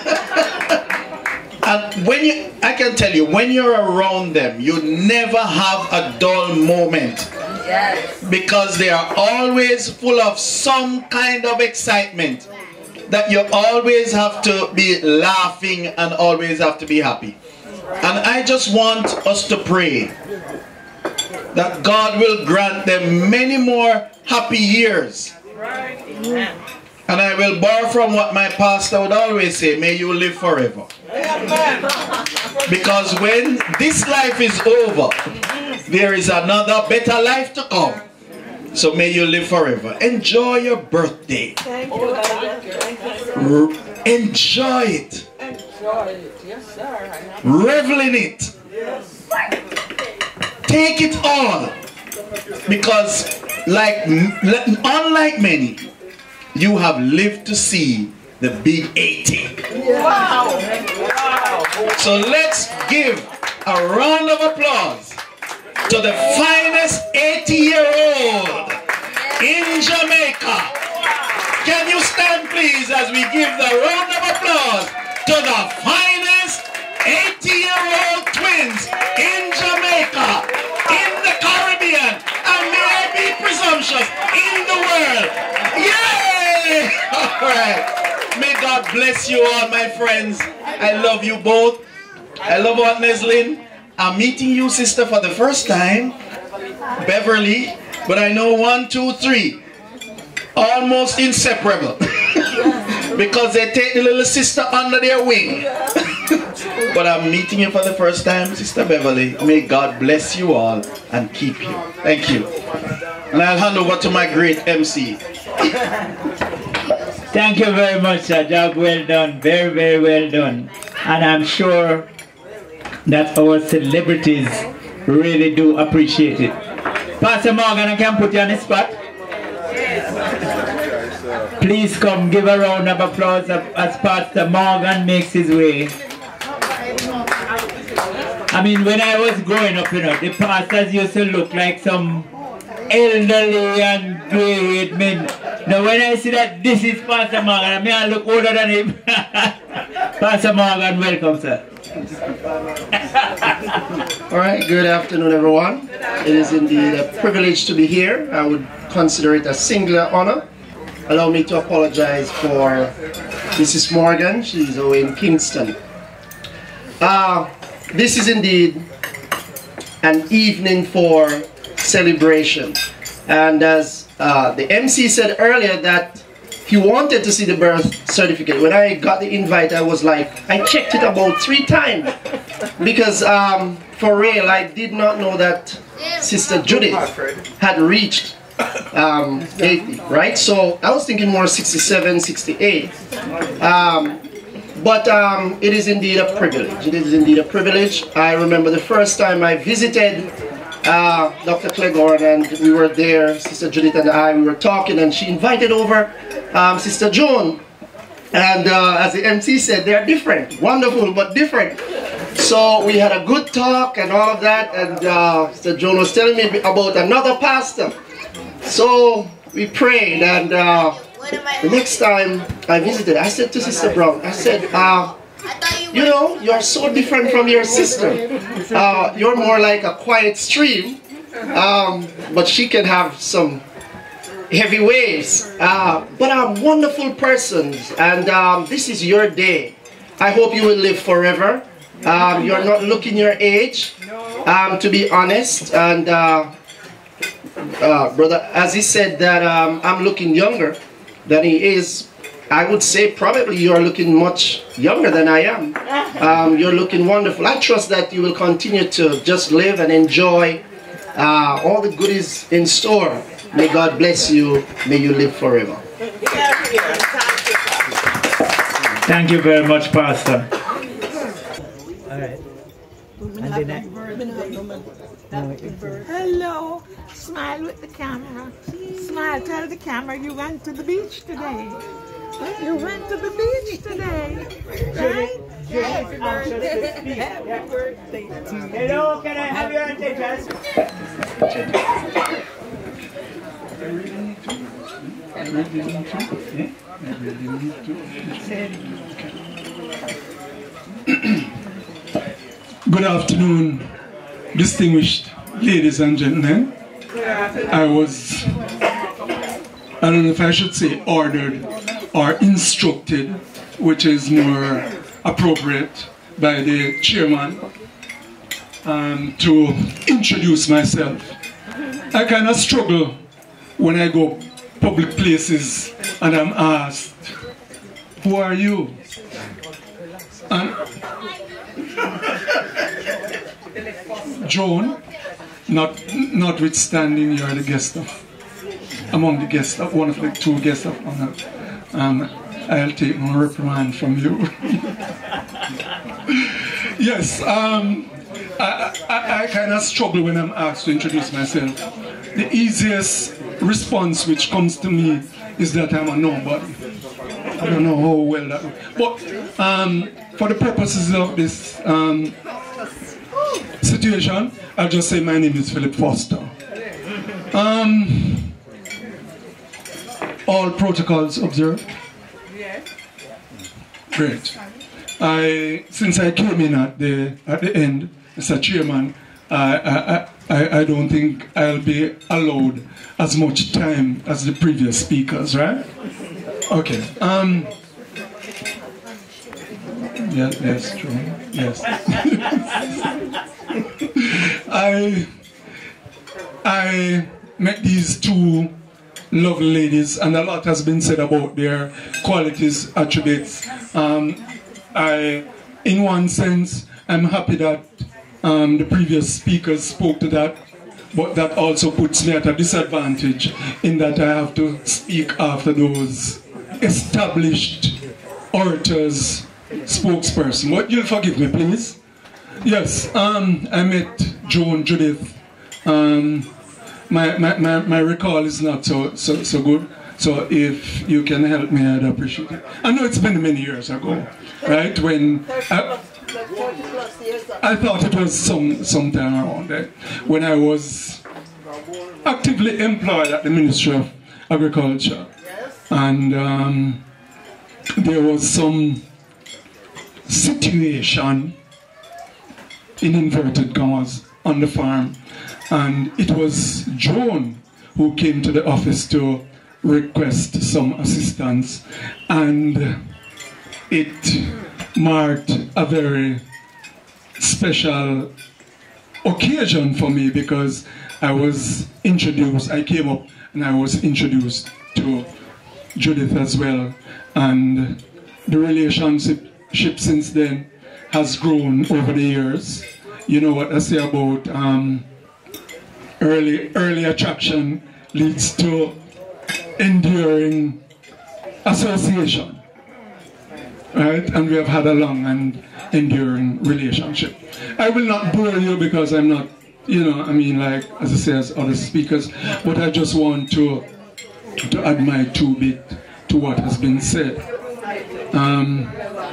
And when you, I can tell you, when you're around them, you never have a dull moment. Yes. Because they are always full of some kind of excitement that you always have to be laughing and always have to be happy. And I just want us to pray that God will grant them many more happy years. And I will borrow from what my pastor would always say, may you live forever. Because when this life is over, there is another better life to come. So may you live forever. Enjoy your birthday. Thank you, Elder. Enjoy it. Enjoy it. Yes, sir. Revel in it. Yes. Take it all. Because like unlike many, you have lived to see the big eighty. Wow. Wow. So let's give a round of applause to the finest eighty-year-old in Jamaica. Can you stand please as we give the round of applause to the finest eighty-year-old twins in Jamaica, in the Caribbean, and may I be presumptuous, in the world. Yay! All right. May God bless you all, my friends. I love you both. I love Aunt Neslin. I'm meeting you, sister, for the first time. Beverly. But I know one, two, three. Almost inseparable. Because they take the little sister under their wing. But I'm meeting you for the first time, Sister Beverly. May God bless you all and keep you. Thank you. And I'll hand over to my great M C. Thank you very much, sir. Job well done. Very, very well done. And I'm sure that our celebrities really do appreciate it. Pastor Morgan, I can put you on the spot. Please come give a round of applause as Pastor Morgan makes his way. I mean, when I was growing up, you know, the pastors used to look like some elderly and grey men. Now when I see that this is Pastor Morgan, I mean I look older than him. Pastor Morgan, welcome, sir. Alright, good afternoon everyone. It is indeed a privilege to be here. I would consider it a singular honor. Allow me to apologize for Missus Morgan. She's away in Kingston. Uh, this is indeed an evening for celebration. And as uh, the M C said earlier that he wanted to see the birth certificate. When I got the invite, I was like, I checked it about three times. Because um, for real, I did not know that Sister Judith had reached um, eighty, right? So I was thinking more sixty-seven, sixty-eight. Um, but um, it is indeed a privilege. It is indeed a privilege. I remember the first time I visited uh, Doctor Clegorn, and we were there, Sister Judith and I, we were talking, and she invited over um, Sister Joan. And uh, as the M C said, they're different. Wonderful, but different. So we had a good talk and all of that, and uh, Sister Joan was telling me about another pastor. So we prayed, and uh, the next time I visited, I said to Sister Brown, I said, uh, you know, you're so different from your sister. Uh, you're more like a quiet stream, um, but she can have some heavy waves. Uh, but I'm wonderful persons, and um, this is your day. I hope you will live forever. Um, you're not looking your age, um, to be honest. And uh, uh, brother, as he said that um, I'm looking younger than he is, I would say probably you're looking much younger than I am. Um, you're looking wonderful. I trust that you will continue to just live and enjoy uh, all the goodies in store. May God bless you. May you live forever. Thank you very much, Pastor. All right. Hello. Smile with the camera. Smile. Tell the camera you went to the beach today. You went to the beach today. Right? Happy birthday. Happy birthday. Hello, can I have your attention? Good afternoon, distinguished ladies and gentlemen. I was, I don't know if I should say ordered or instructed, which is more appropriate, by the chairman, um, to introduce myself. I kind of struggle when I go public places and I'm asked, who are you? And Joan, not, notwithstanding you're the guest of, among the guests of, one of the two guests of honor, um, I'll take no reprimand from you. Yes, um, I, I, I kind of struggle when I'm asked to introduce myself. The easiest response which comes to me is that I'm a nobody. I don't know how well that works. But um, for the purposes of this um, situation, I'll just say my name is Philip Foster. Um, all protocols observed? Great. I, since I came in at the at the end, Mister Chairman, I, I, I, I don't think I'll be allowed as much time as the previous speakers, right? Okay. Um. Yeah, that's true. Yes. I I met these two lovely ladies, and a lot has been said about their qualities, attributes. Um, I, in one sense, I'm happy that um, the previous speakers spoke to that, but that also puts me at a disadvantage in that I have to speak after those established orators, spokesperson. But you'll forgive me, please. Yes, um, I met Joan Judith. Um, my, my, my, my recall is not so, so, so good, so if you can help me, I'd appreciate it. I know it's been many years ago, right, when I, I thought it was some sometime around there, when I was actively employed at the Ministry of Agriculture, and um, there was some situation, in inverted commas, on the farm, and it was Joan who came to the office to request some assistance, and it marked a very special occasion for me because I was introduced, I came up and I was introduced to Judith as well, and the relationship since then has grown over the years. You know what I say about um, early, early attraction leads to enduring association, right? And we have had a long and enduring relationship. I will not bore you because I'm not, you know, I mean, like, as I say, as other speakers, but I just want to, to add my two bit to what has been said. Um,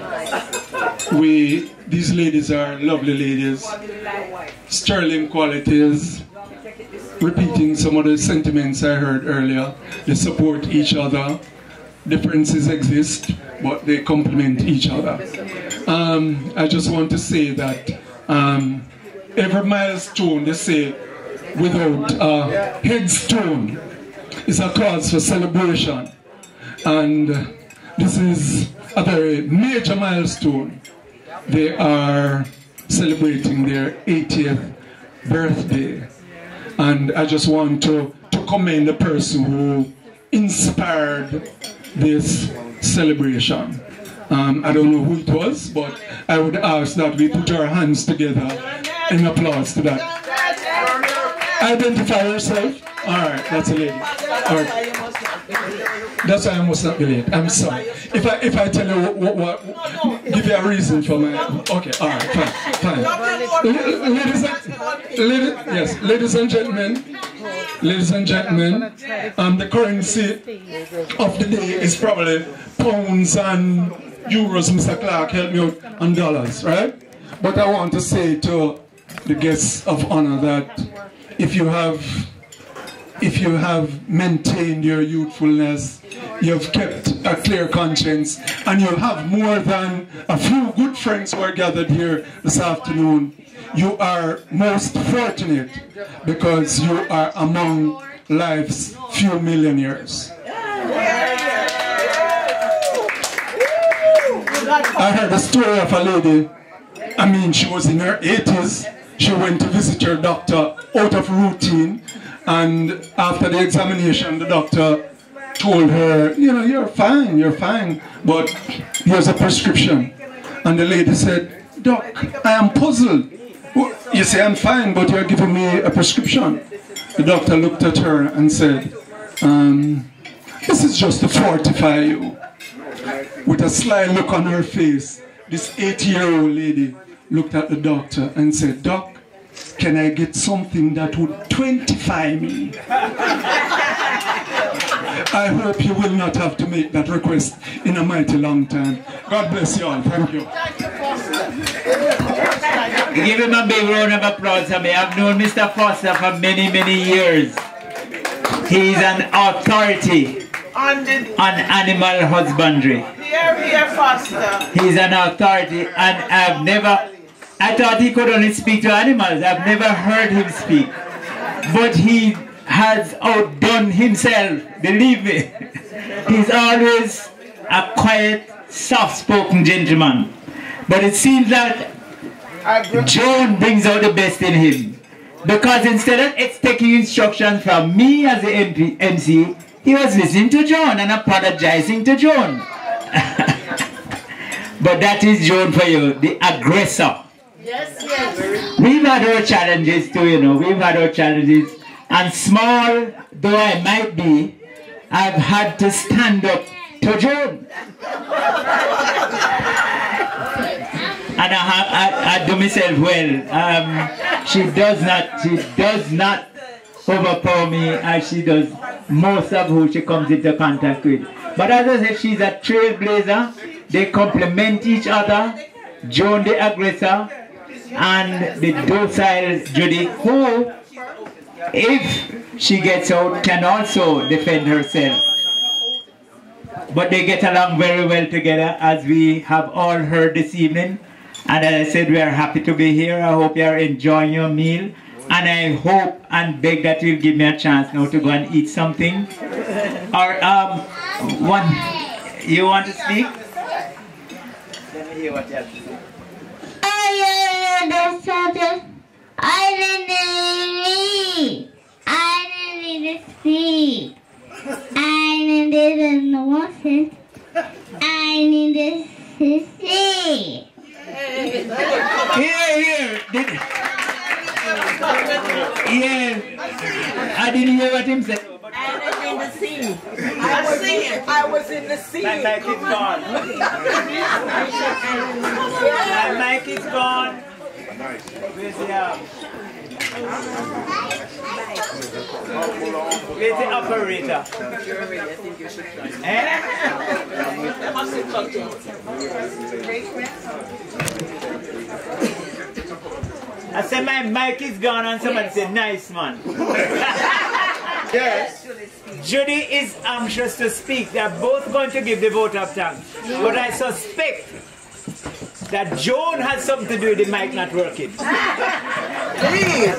we, these ladies are lovely ladies, sterling qualities, repeating some of the sentiments I heard earlier. They support each other. Differences exist, but they complement each other. Um, I just want to say that um, every milestone, they say, without a headstone, is a cause for celebration. And this is a very major milestone. They are celebrating their eightieth birthday. And I just want to, to commend the person who inspired this celebration. Um, I don't know who it was, but I would ask that we put our hands together in applause to that. Identify yourself. Alright, that's a lady. All right. That's why I must not be late. I'm sorry. If I if I tell you what, what, what give you a reason for my okay, alright, fine, fine. Ladies and ladies, yes, ladies and gentlemen, ladies and gentlemen, um the currency of the day is probably pounds and euros, Mister Clark, help me out, on dollars, right? But I want to say to the guests of honor that if you have if you have maintained your youthfulness, you've kept a clear conscience, and you have more than a few good friends who are gathered here this afternoon, you are most fortunate because you are among life's few millionaires. I heard a story of a lady, I mean, she was in her eighties, she went to visit her doctor out of routine, and after the examination, the doctor told her, you know, you're fine, you're fine, but here's a prescription. And the lady said, Doc, I am puzzled. you say, I'm fine, but you're giving me a prescription. The doctor looked at her and said, um, this is just to fortify you. With a sly look on her face, this eighty-year-old lady looked at the doctor and said, Doc, can I get something that would twentify me? I hope you will not have to make that request in a mighty long time. God bless you all. Thank you. Give him a big round of applause for me. I've known Mister Foster for many, many years. He's an authority on animal husbandry. Here, here, Foster. He's an authority, and I've never, I thought he could only speak to animals. I've never heard him speak. But he has outdone himself, believe me. He's always a quiet, soft-spoken gentleman. But it seems that John brings out the best in him. Because instead of taking instructions from me as the M C, he was listening to John and apologizing to John. But that is John for you, the aggressor. Yes, yes. We've had our challenges too, you know. We've had our challenges. And small though I might be, I've had to stand up to John. And I, have, I, I do myself well. Um, she does not, she does not overpower me as she does most of who she comes into contact with. But as I said, she's a trailblazer. They complement each other. Joan the aggressor and the docile Judy, who, if she gets out, can also defend herself. But they get along very well together, as we have all heard this evening. And as I said, we are happy to be here. I hope you are enjoying your meal. And I hope and beg that you'll give me a chance now to go and eat something. Or, um, one, you want to speak? Let me hear what you have to say. I am the sun. I need I need to see. I need to know. I need to see. Here, here. Did, yeah. I didn't hear what him said. I was in the sea. I was in, I was in the sea. My mic is gone. My mic is gone. Where's the um, Where's the operator? Eh? I said my mic is gone and somebody said nice man. Yes. Judy is anxious to speak. They are both going to give the vote of thanks. But I suspect that Joan has something to do with the mic not working. Please.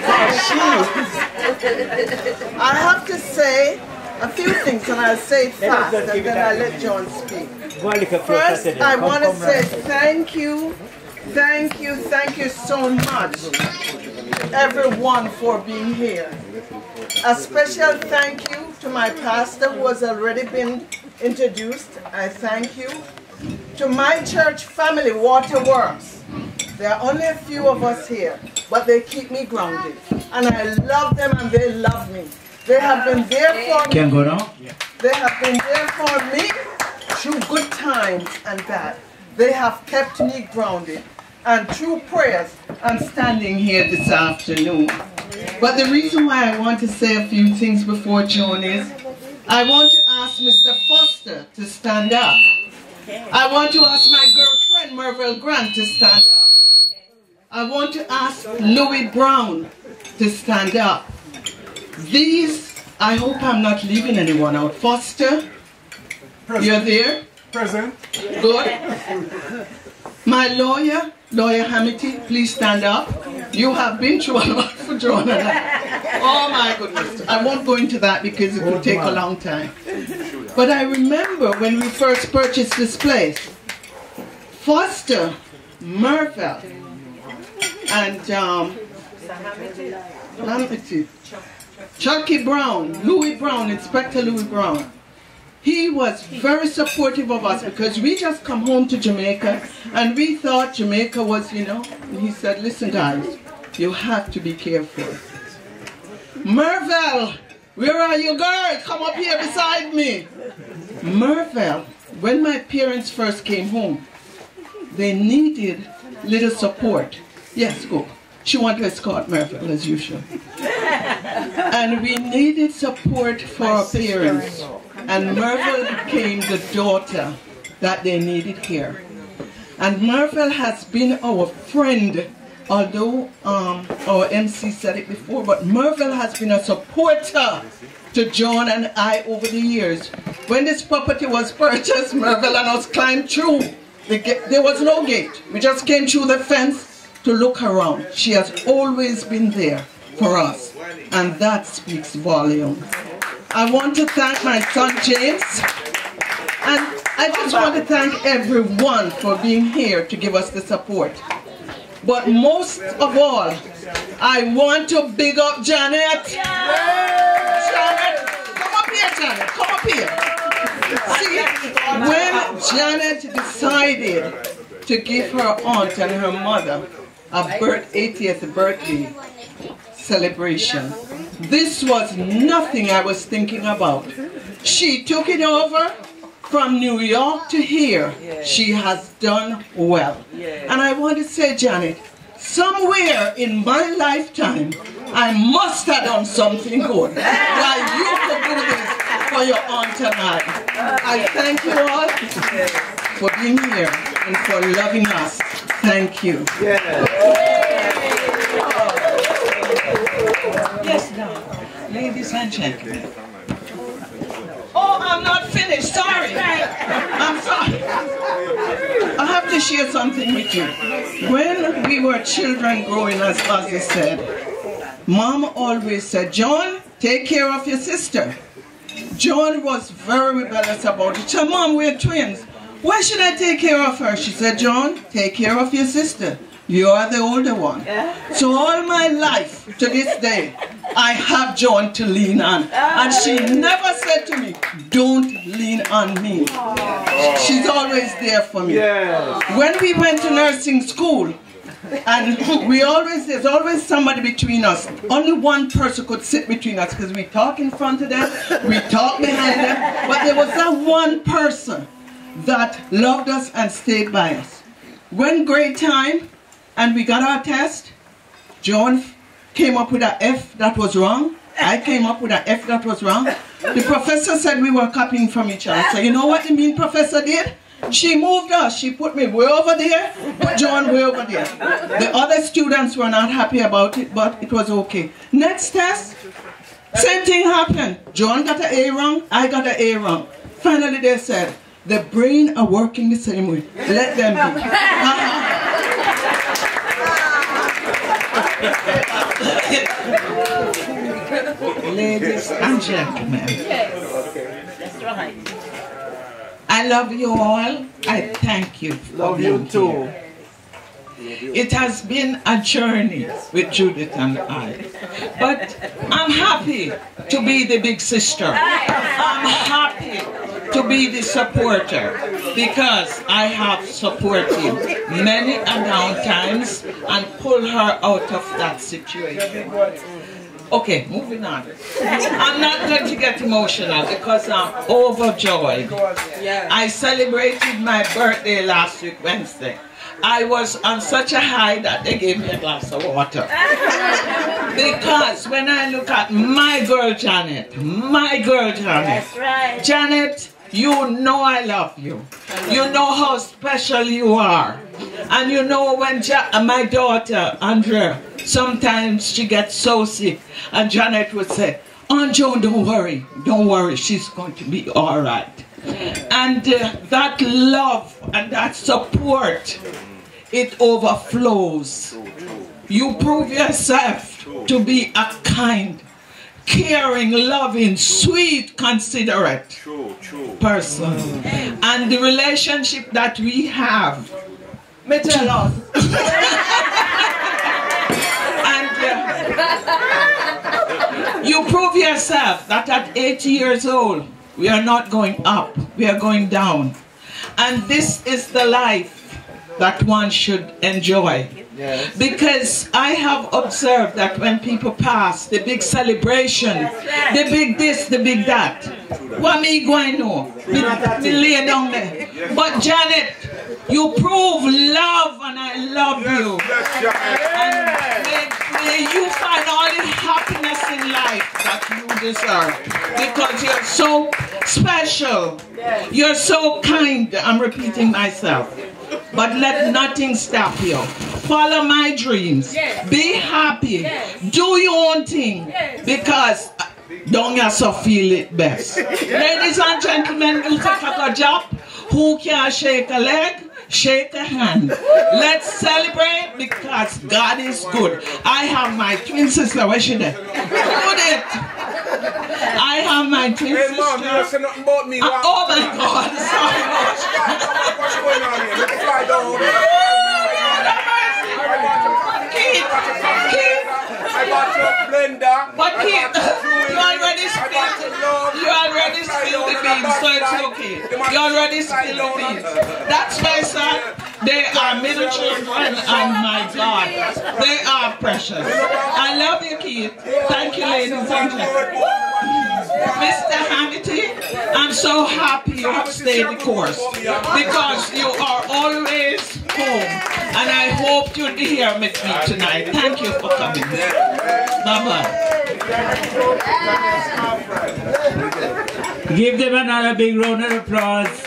I have to say a few things, and I'll say it fast, and then I'll let John speak. First, I want to say thank you, thank you, thank you so much, everyone, for being here. A special thank you to my pastor who has already been introduced. I thank you. To my church family, Waterworks. There are only a few of us here, but they keep me grounded. And I love them and they love me. They have been there for me. Can go down? They have been there for me through good times and bad. They have kept me grounded. And through prayers, I'm standing here this afternoon. But the reason why I want to say a few things before Joan is, I want to ask Mister Foster to stand up. I want to ask my girlfriend, Merville Grant, to stand up. I want to ask Louis Brown to stand up. These, I hope I'm not leaving anyone out. Foster, Present. You're there? Present. Good. My lawyer, Lawyer Hamilton, please stand up. You have been through a lot for John and I. Oh my goodness. I won't go into that because it will take a long time. But I remember when we first purchased this place, Foster, Merville, and um, Chucky Brown, Louis Brown, Inspector Louis Brown. He was very supportive of us because we just come home to Jamaica and we thought Jamaica was, you know, and he said, listen guys, you have to be careful. Merville, where are you, girl? Come up here beside me. Merville, when my parents first came home, they needed little support. Yes, go. She wanted to escort Merville as usual. And we needed support for our parents. And Merville became the daughter that they needed here. And Merville has been our friend, although um, our M C said it before, but Merville has been a supporter to John and I over the years. When this property was purchased, Merville and us climbed through. The gate. There was no gate. We just came through the fence to look around. She has always been there for us, and that speaks volumes. I want to thank my son James, and I just want to thank everyone for being here to give us the support. But most of all, I want to big up Janet. Janet, come up here, Janet, come up here. See, when Janet decided to give her aunt and her mother a birth, eightieth birthday celebration, this was nothing I was thinking about. She took it over from New York to here. She has done well. And I want to say, Janet, somewhere in my lifetime, I must have done something good. Why you could do this for your aunt and I. I thank you all for being here and for loving us. Thank you. Yes, now, ladies and gentlemen. Oh, I'm not finished. Sorry. I'm sorry. I have to share something with you. When we were children growing, as Ozzy said, Mom always said, John, take care of your sister. John was very rebellious about it. She said, Mom, we're twins. Why should I take care of her? She said, John, take care of your sister. You are the older one. So all my life, to this day, I have John to lean on. And she never said to me, don't lean on me. She's always there for me. When we went to nursing school, and we always, there's always somebody between us. Only one person could sit between us because we talk in front of them, we talk behind them. But there was that one person that loved us and stayed by us. When grade time, and we got our test, John came up with an F that was wrong. I came up with an F that was wrong. The professor said we were copying from each other. So you know what the mean professor did? She moved us. She put me way over there, put John way over there. The other students were not happy about it, but it was okay. Next test, same thing happened. John got an A wrong, I got an A wrong. Finally they said, the brain are working the same way. Let them be. Uh-huh. Ladies and gentlemen, that's right. I love you all. I thank you for Love being you too. here. It has been a journey with Judith and I, but I'm happy to be the big sister. I'm happy to be the supporter because I have supported many a down times and pulled her out of that situation. Okay, moving on. I'm not going to get emotional because I'm overjoyed. I celebrated my birthday last week, Wednesday. I was on such a high that they gave me a glass of water. Because when I look at my girl Janet, my girl Janet, That's right. Janet, you know I love you. You know how special you are. And you know when ja my daughter, Andrea, sometimes she gets so sick, and Janet would say, Aunt Joan, don't worry, don't worry, she's going to be all right. And uh, that love and that support, it overflows. You prove yourself to be a kind, caring, loving, sweet, considerate person. And the relationship that we have, me tell us. And uh, you prove yourself that at eighty years old, we are not going up, we are going down. And this is the life that one should enjoy. Yes. Because I have observed that when people pass, the big celebration, the big this, the big that. What me going to? Me, me lay down there. But Janet, you prove love and I love you. And may, may you find all the happiness in life that you deserve. Because you're so special. You're so kind. I'm repeating myself. But let nothing stop you. Follow my dreams. Be happy. Do your own thing. Because don't yourself feel it best. Ladies and gentlemen, you take a good job. Who can shake a leg? Shake a hand. Let's celebrate because God is good. I have my twin sister. Where she there? Put it. I have my twin hey, sister. Mom, you say nothing about me. Uh, oh my God. Sorry. What's going on here? Let's fly down. Keith. Keith. I got your blender. But Keith, you already spilled You already spilled the beans, so it's okay. You already spilled the beans. That's why, son, they are middle children, and my God, they are precious. I love you, Keith. Thank you, ladies and gentlemen. Mister Hannity, I'm so happy you have stayed the course because you are always home, and I hope you'll be here with me tonight. Thank you for coming. Bye-bye. Give them another big round of applause.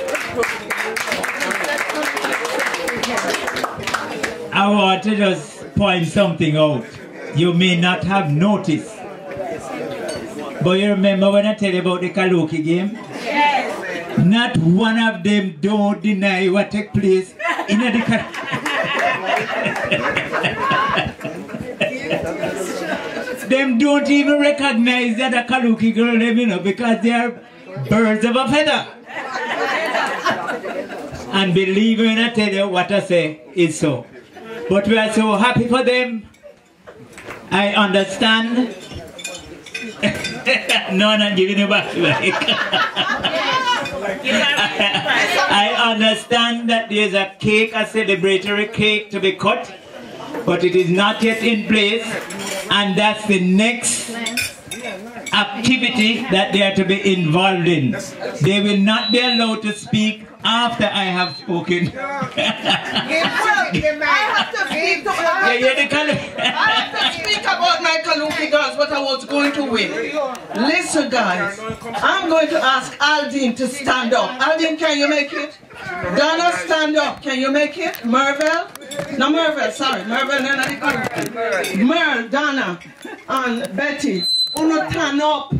I want to just point something out. You may not have noticed. But you remember when I tell you about the Kaluki game? Yes. Not one of them don't deny what took place in the Kaluki. Them don't even recognize that a Kaluki girl, you know, because they are birds of a feather. And believe me when I tell you what I say is so. But we are so happy for them. I understand. No, I'm not giving you back. I understand that there's a cake, a celebratory cake to be cut, but it is not yet in place, and that's the next activity that they are to be involved in. They will not be allowed to speak after I have spoken. I have to speak to I have to speak about my Kaluki girls, what I was going to win. Listen, guys, I'm going to ask Aldine to stand up. Aldine, can you make it? Donna, stand up. Can you make it? Merville? No, Merville, sorry. Merville, no, no, Merle, Donna, and Betty. Uno, turn up.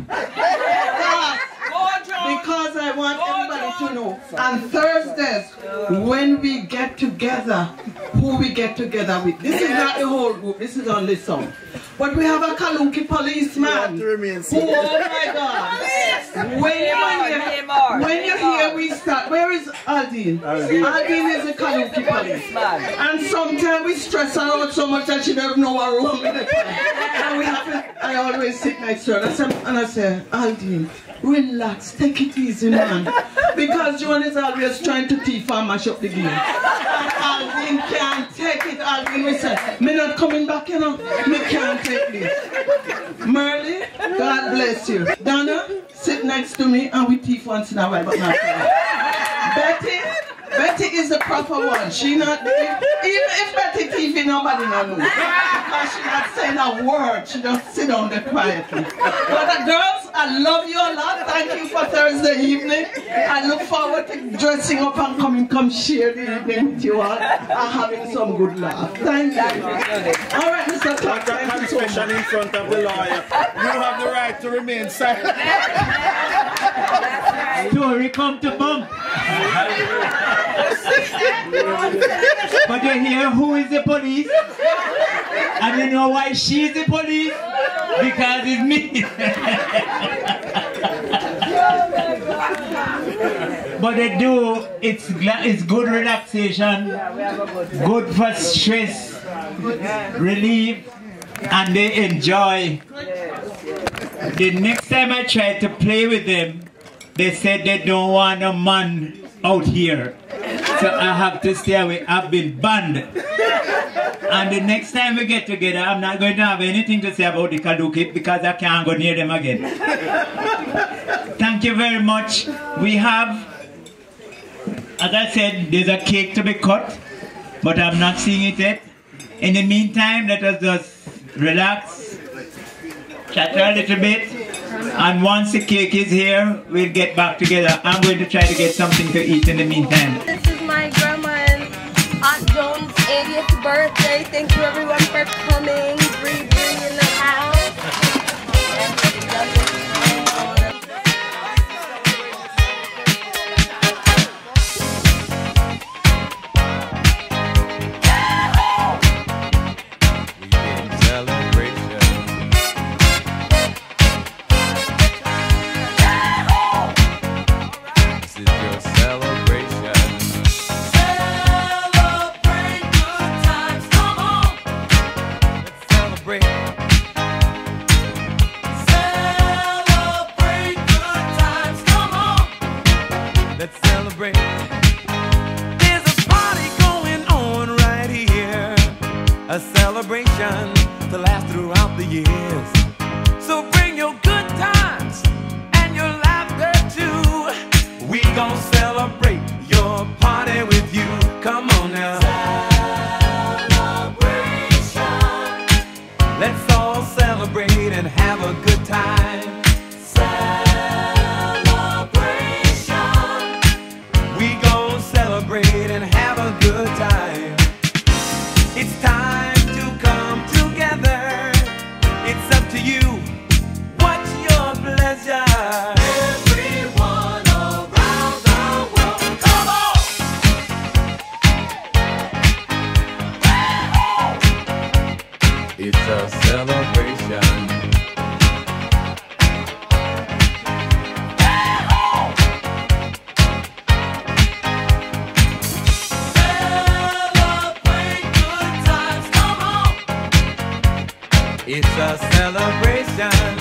Because I want everybody to know. On Thursdays, when we get together, who we get together with. This is not the whole group, this is only some. But we have a Kaluki policeman. Who, oh my God. When you're here, when you're here, we start. Where is Aldine? Aldine is a Kaluki policeman. And sometimes we stress her out so much that she doesn't know what wrong with it. And we have to, I always sit next to her and I say, and I say, Aldine, relax, take it easy, man. Because Joan is always trying to thief and mash up the game. And Aldine can't take it. Aldine will say, me not coming back, you know. Me can't take this. Merle, God bless you. Donna, sit next to me and we thief once in a while, but not tonight. Betty, Betty is the proper one. She not, if, even if Betty thieving, nobody knows. Because she not saying a word. She just sit down there quietly. But the girls, I love you a lot. Thank you for Thursday evening. I look forward to dressing up and coming, come share the evening with you all and having some good laugh. Thank you. All right, Mister Clark, thank you so much. In front of the lawyer. You have the right to remain silent. Story come to bump. But you hear who is the police? And you know why she's the police? Because it's me. But they do, it's, it's good relaxation, good for stress, relief, and they enjoy. The next time I tried to play with them, they said they don't want a man out here. So I have to stay away. I've been banned. And the next time we get together, I'm not going to have anything to say about the Kaluki because I can't go near them again. Thank you very much. We have, as I said, there's a cake to be cut, but I'm not seeing it yet. In the meantime, let us just relax, chat a little bit, and once the cake is here, we'll get back together. I'm going to try to get something to eat in the meantime. This is my grandma and Aunt Joan's eightieth birthday. Thank you everyone for coming. Bree Bree in the house. A celebration to last throughout the years. So bring your good times and your laughter too. We gon' celebrate your party with you. Come on now. Celebration. Let's all celebrate and have a good time. Celebration. We gon' celebrate and have a good time. It's time to come together. It's up to you. What's your pleasure? Everyone around the world, come on! It's a celebration. It's a celebration.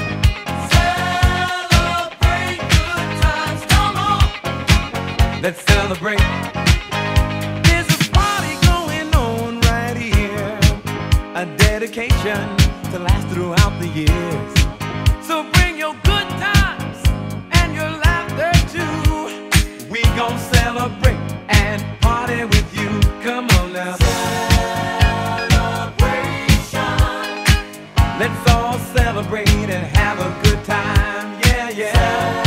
Celebrate good times, come on. Let's celebrate. There's a party going on right here. A dedication to last throughout the years. So bring your good times and your laughter too. We gon' celebrate and party with you. Come on now. Let's all celebrate and have a good time, yeah, yeah.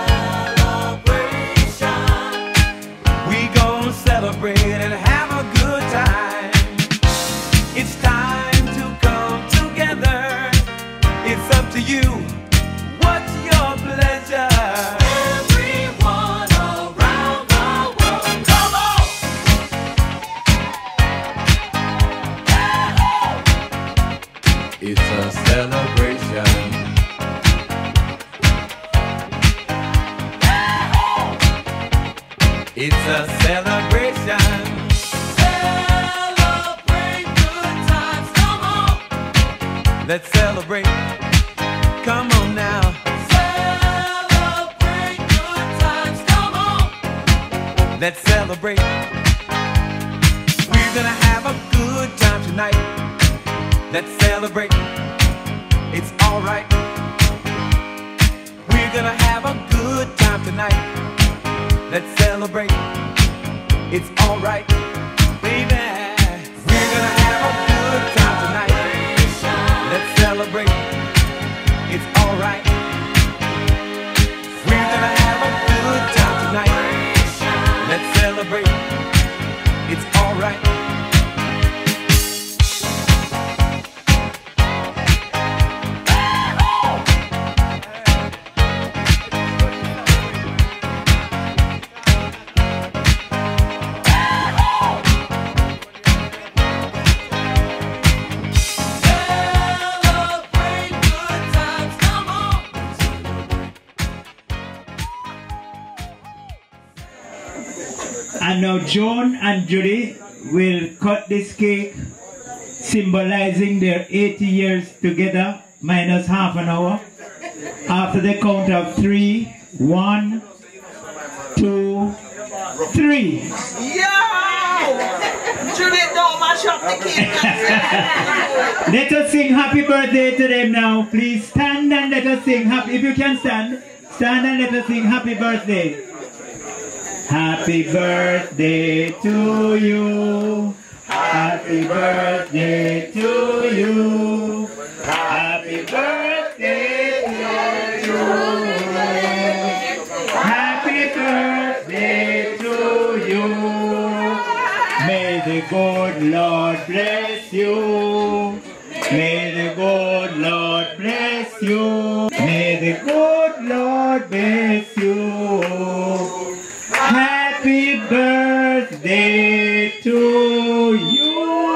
Celebration. We gon' celebrate and have a good time. It's time to come together. It's up to you. What's your pleasure? Everyone around the world, come on! It's a celebration. It's a celebration. Celebrate good times, come on. Let's celebrate. Come on now. Celebrate good times, come on. Let's celebrate. We're gonna have a good time tonight. Let's celebrate. It's alright. We're gonna have a good time tonight. Let's celebrate. It's alright, baby. We're gonna have a good time tonight. Let's celebrate. It's alright. We're gonna have a good time tonight. Let's celebrate. It's alright. And now Joan and Judy will cut this cake, symbolizing their eighty years together, minus half an hour. After the count of three, one, two, three. Yeah! Judith, don't mash up the kids. Let us sing happy birthday to them now. Please stand and let us sing happy. If you can stand, stand and let us sing happy birthday. Happy birthday to you. Happy birthday to you. Happy birthday to you. Happy birthday to you. May the good Lord bless you. May the good Lord bless you. May the good Lord bless you. Happy birthday to you.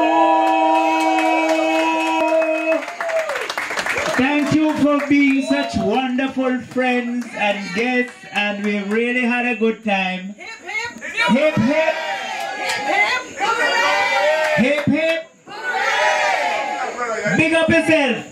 Thank you for being such wonderful friends and guests, and we really had a good time. Hip hip. Hip hip. Hip hip. Big up yourself.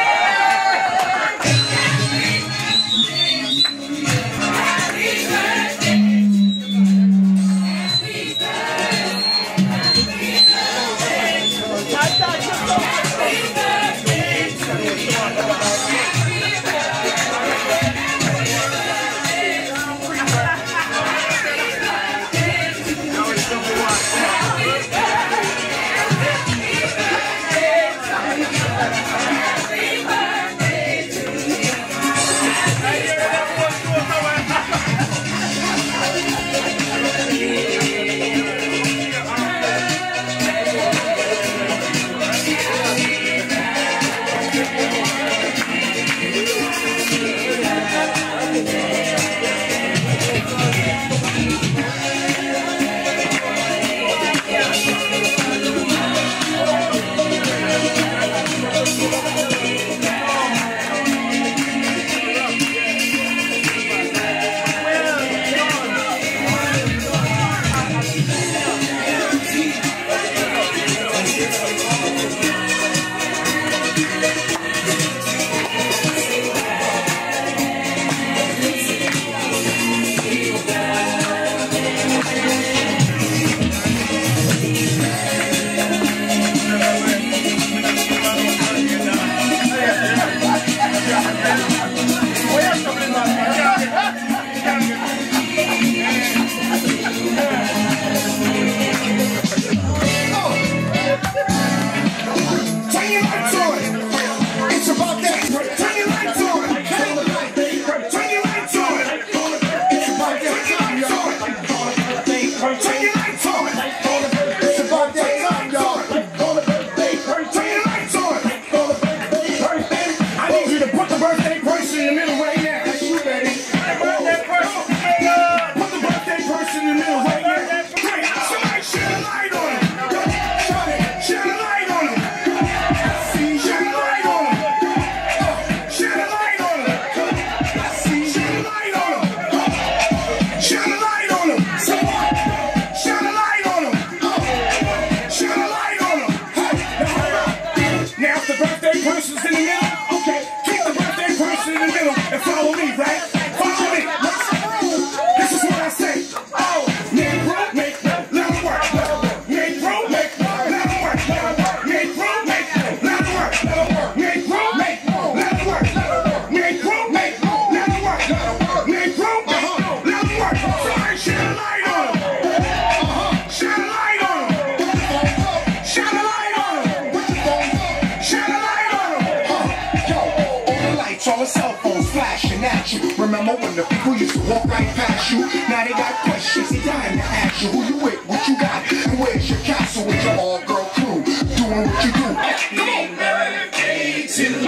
Remember when the people used to walk right past you? Now they got questions, it's time to ask you who you with, what you got, and where's your castle with your all-girl crew, doing what you do. Happy birthday to you.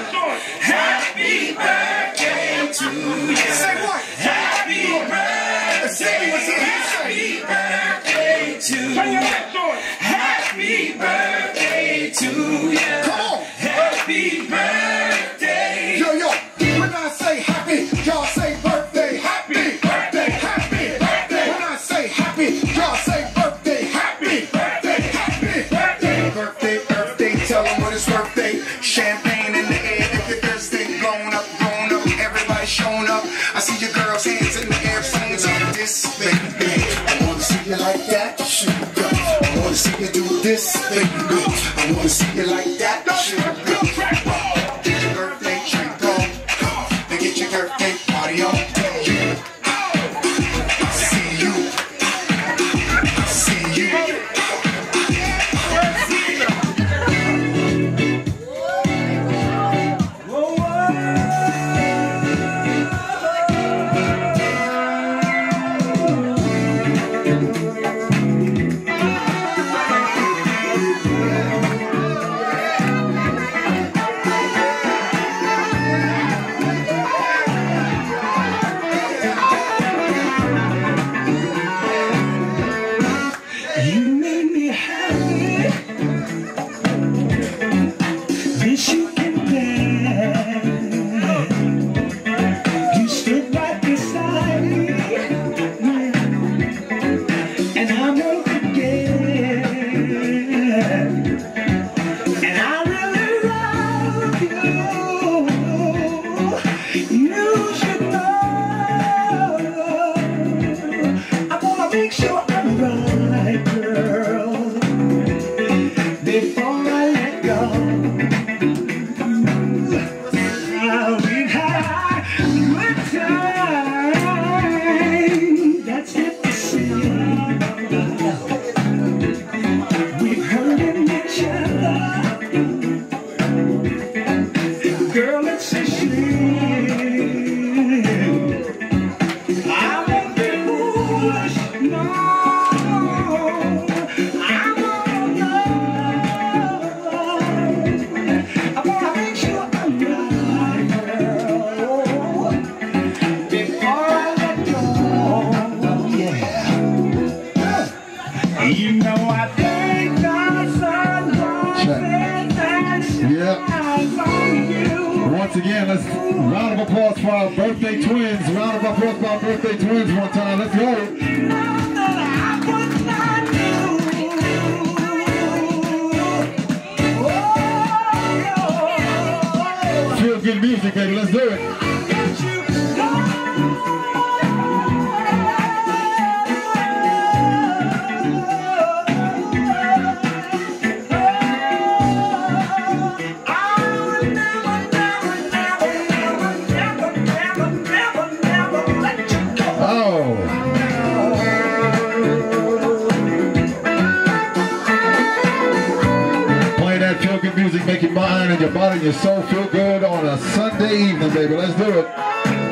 Happy birthday to you. Say what? Happy birthday. Happy birthday to you. Happy birthday to you. Come on. Happy birthday. Yo, yo. When I say happy, y'all say birthday. Happy birthday, happy birthday. When I say happy, y'all say birthday. Happy birthday, happy birthday. Birthday, birthday, tell them what it's birthday. Champagne in the air, if your girls think blown up, grown up, everybody showing up. I see your girls' hands in the air, phones on this, baby. I wanna see you like that. Shoot up. this, baby, good. I wanna see you like that. Get your birthday drink on, and get your birthday party on. See you, see you. Once again, let's round of applause for our birthday twins. Round of applause for our birthday twins one time. Let's go. Feel good music, baby. Let's do it. Music make your mind and your body and your soul feel good on a Sunday evening, baby. Let's do it.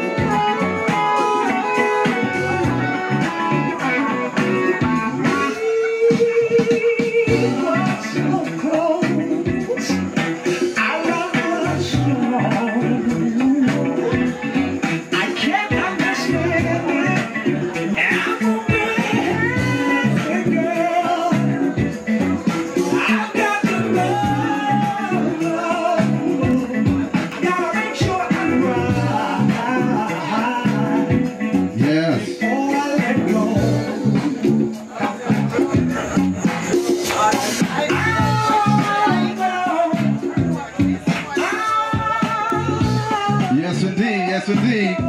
Yes, indeed. Yes, indeed.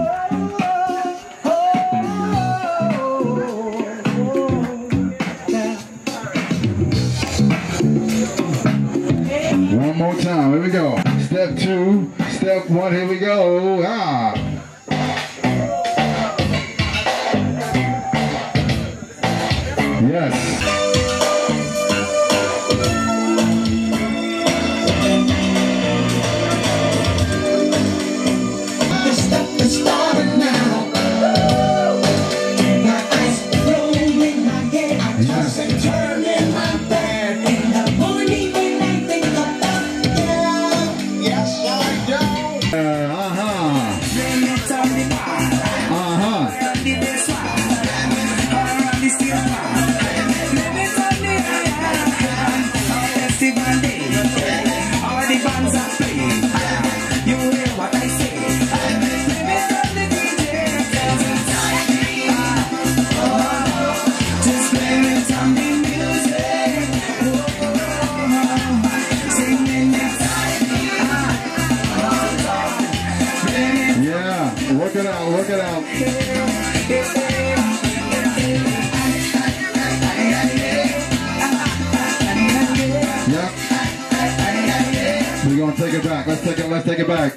One more time. Here we go. Step two. Step one. Here we go. Ah. Yes. take it back. Let's take it, let's take it back.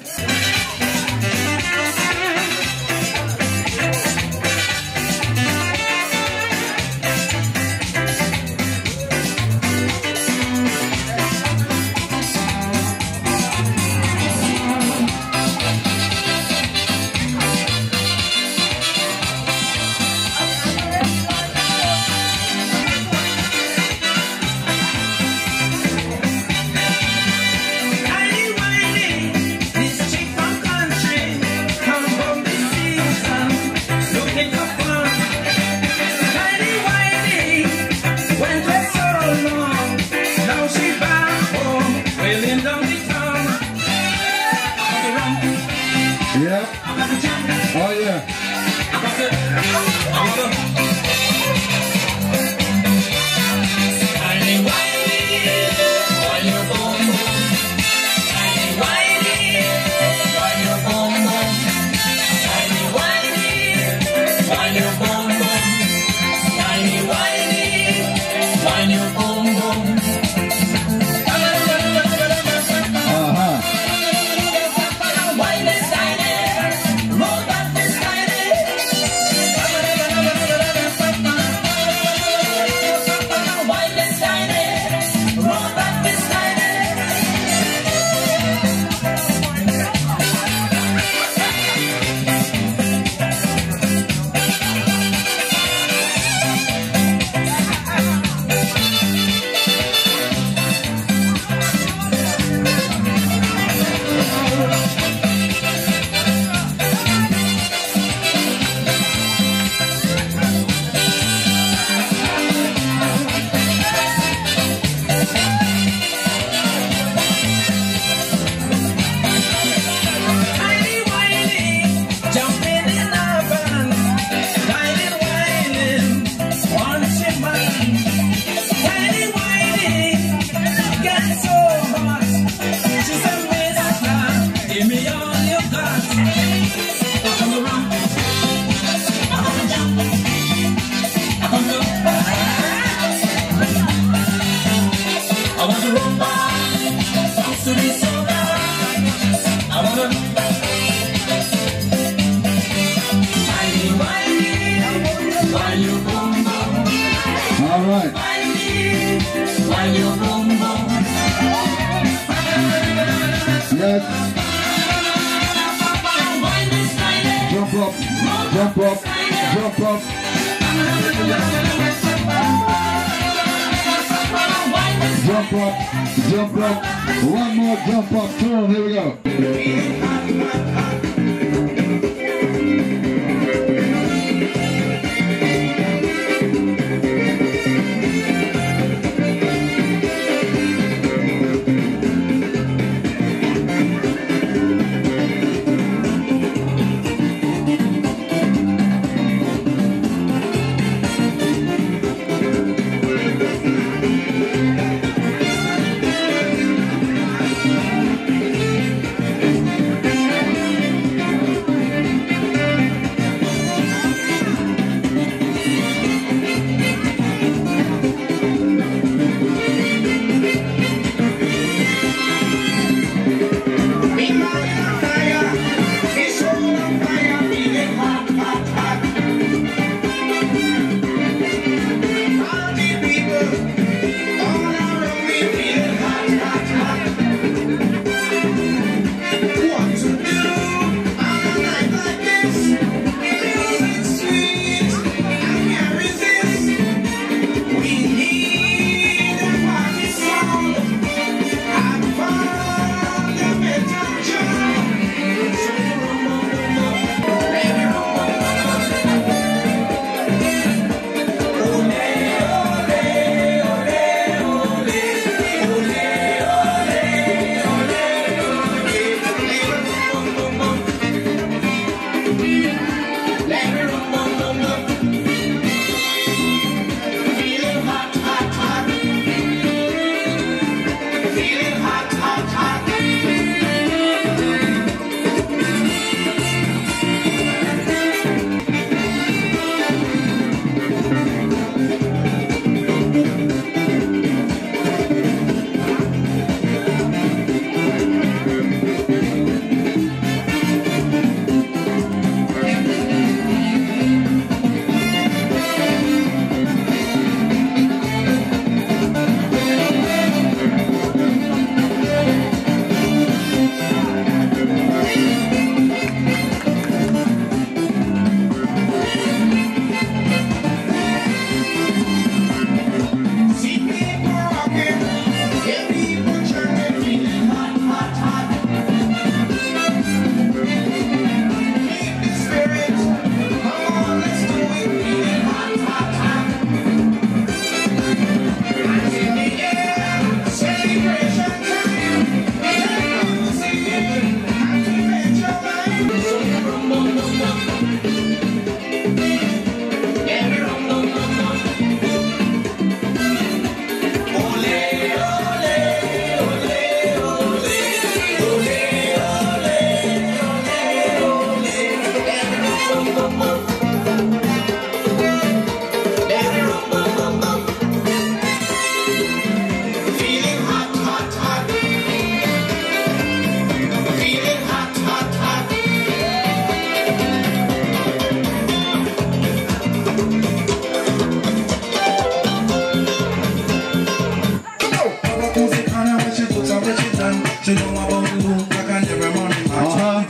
Uh-huh.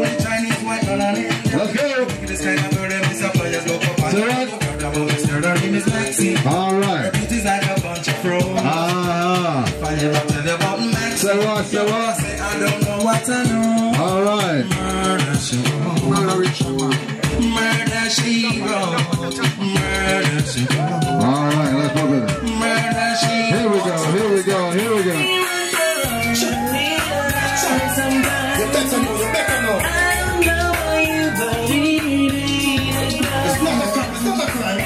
Let's go. All right. Ah. Say what? Say what? I don't know what I know. All right. Murder she wrote. Murder she wrote. Murder she wrote. All right. Let's move it. Murder she wrote. Here we go. Here we go. Here we go. You better know. You better know. I don't know why you believe it. It's not a crime. It's not a crime.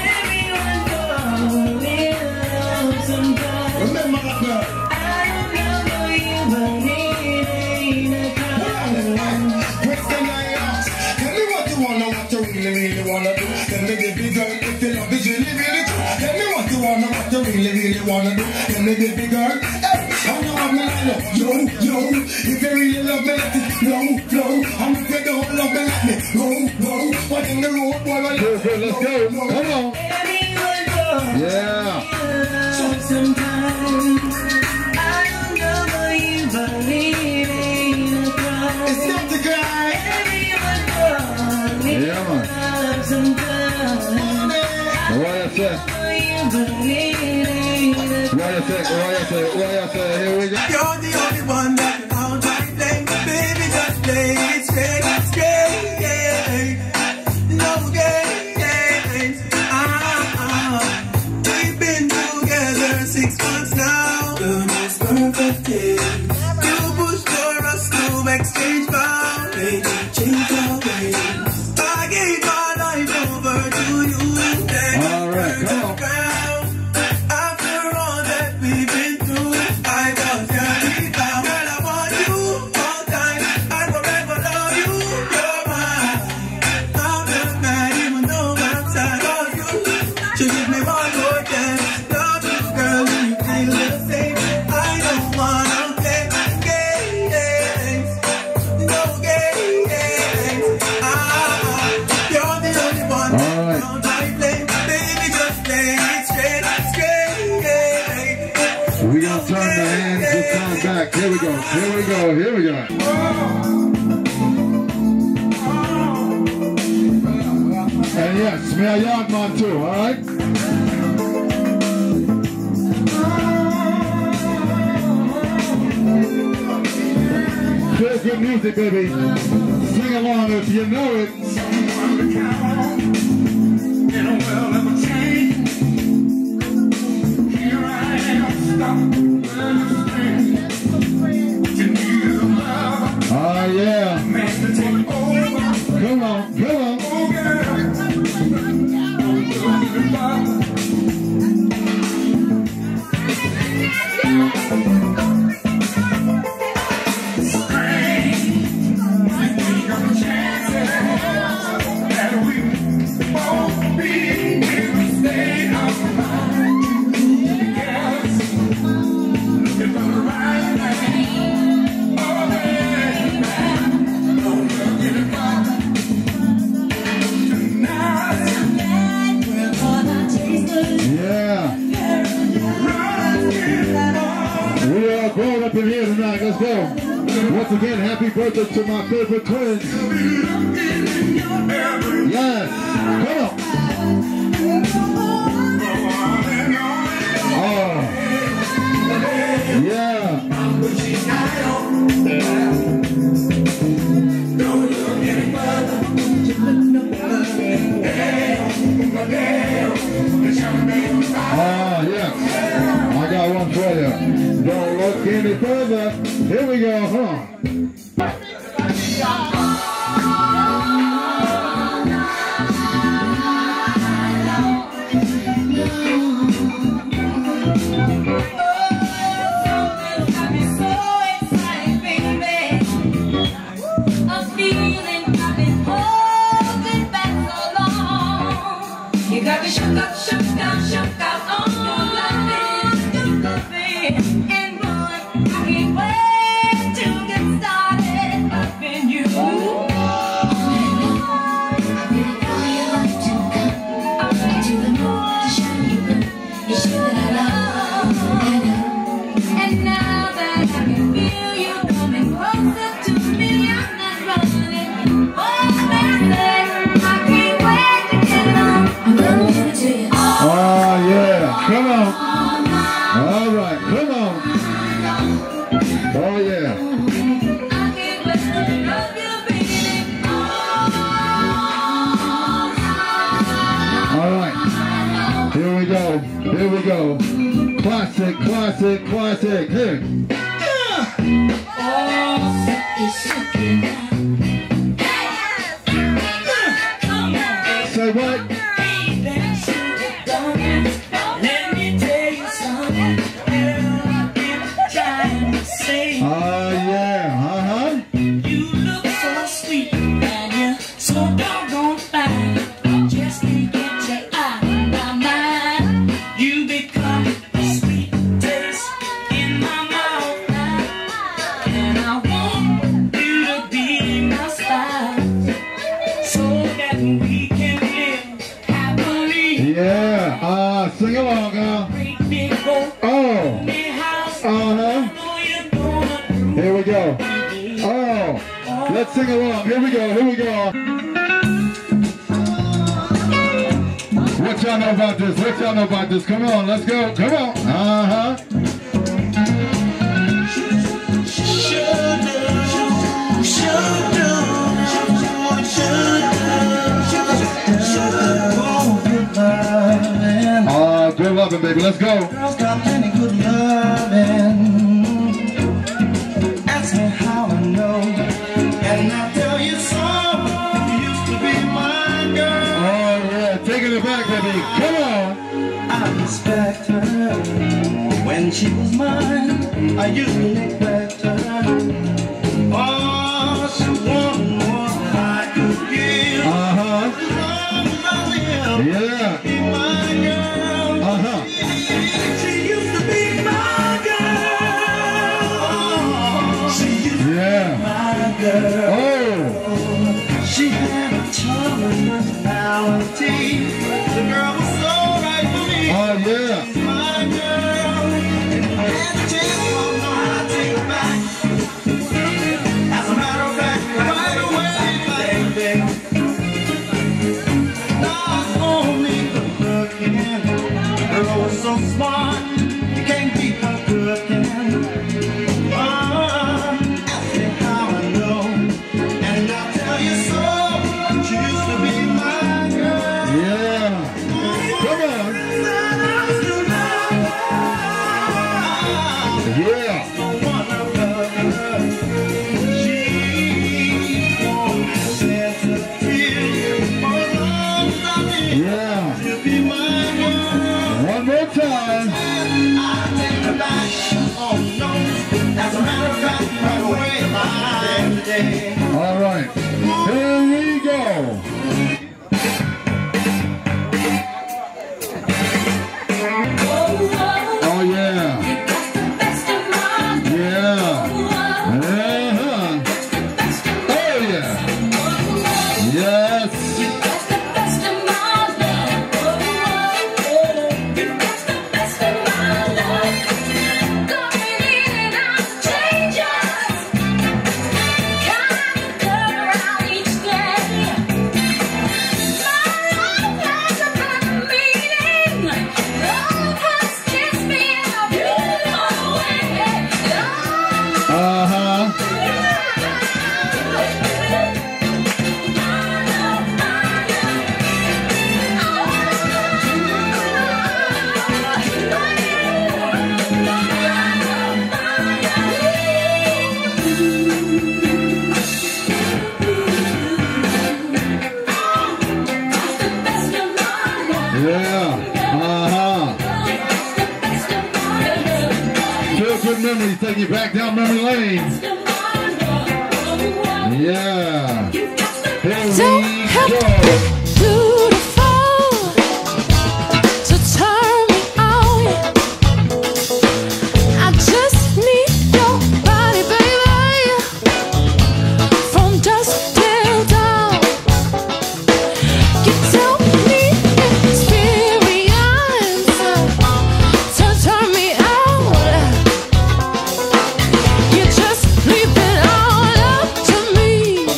Remember that girl. Really, really wanna do. Tell me, baby girl, if you love is really, really true. Tell me what you wanna, what you really, really wanna do. Tell me, baby girl, hey, how you want me like no, yo, yo. If you really love me, let it flow, flow. And if you don't love me, let me go, go. What in the road, boy, I love Good, good, let's go. Come on. Yeah. Sometimes I don't know what you believe in. It's not the guy. Yeah, man. What you say? What you say? What you say? What you say? Here we go. You're the only one that can hold my thing. Baby, just play it straight, straight. No games. Ah, we've been together six months now. The most perfect day. You pushed for us to exchange vows. Baby, change our ways. I gave my life over to you. All right, come on. After all that we've been through, I was your leader. Girl, I want you all time. I forever love you. You're mine. I'm just mad even though I'm sad of you. So give me one more chance. Love you, girl, and you feel the same. I don't wanna play games. No games. Ah, you're the only one. All right. Don't I play? Baby, just play it straight, straight. We gonna turn the hands this time back. Here we go. Here we go. Here we go. And yes, me a yard man too. All right. Feel good music, baby. Sing along if you know it. In a world of change, here I am, stuck in love. Oh yeah. Man to take over. Come on, come on. Oh girl, Growing up in here tonight, let's go. Once again, happy birthday to my favorite twins. Yes, come on. Oh, yeah. Oh, yeah. I got one for you. Don't look any further. Here we go, huh? You got me shook up, shook up, shook up on your loving, your loving, and boy, I can't wait to get started loving you. we go. Classic, classic, classic. Here. Say what? Oh, uh, yeah, uh-huh. You look so sweet and you're so doggone fine. Just to get you out of my mind. You become a sweet taste in my mouth now. And I want you to be my spouse so that we can live happily. Yeah, uh, sing along, girl. Oh, uh-huh. Here we go. Oh, let's sing along. Here we go, here we go. What y'all know about this? What y'all know about this? Come on, let's go. Come on. Uh-huh. Oh, good loving, baby. Let's go. Girls got plenty good loving. Ask me how I know, and I'll tell you so. You used to be my girl. Oh, yeah. Taking it back, baby. Come on. I respect her when she was mine. I used to neglect her. Oh, she wanted more than I could give. Uh-huh. Yeah. Be my girl. Uh-huh. She used to be my girl. She used to Yeah. be my girl. Oh. She had a charming personality. The girl was so right for me. Oh, yeah. She's my girl. And I had a chance, oh no, I take it back. As a matter of fact, right away, baby. Not only the looking, the girl was so smart, you can't beat her cooking. Oh, ask me how I know, and I'll tell you so. She used to be my girl. Yeah. Come on. Yeah. Yeah. One more time. All right. Here we go. Oh, yeah. Yeah. Uh-huh. Oh, yeah. Yes. Memories take you back down memory lane. Yeah. Here we go. You just leave it all up to me.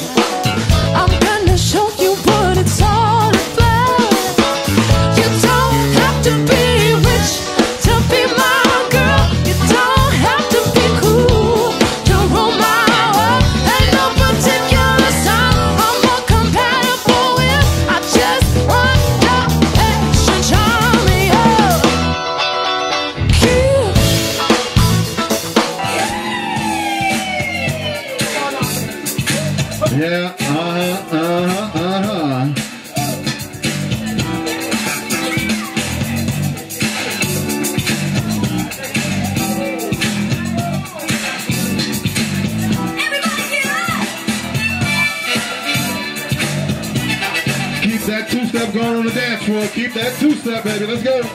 Yeah, uh-huh, uh-huh, uh-huh. Keep that two-step going on the dance floor. Keep that two-step, baby. Let's go.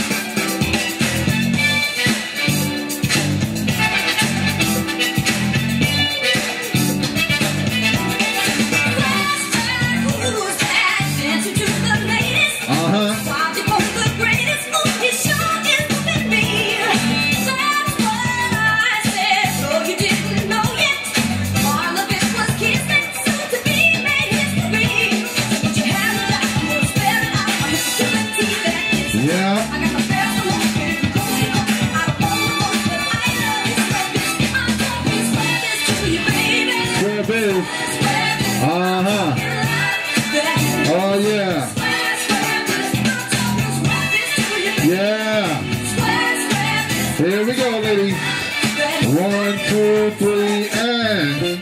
Uh-huh. Oh, yeah. Yeah. Here we go, ladies. One, two, three, and...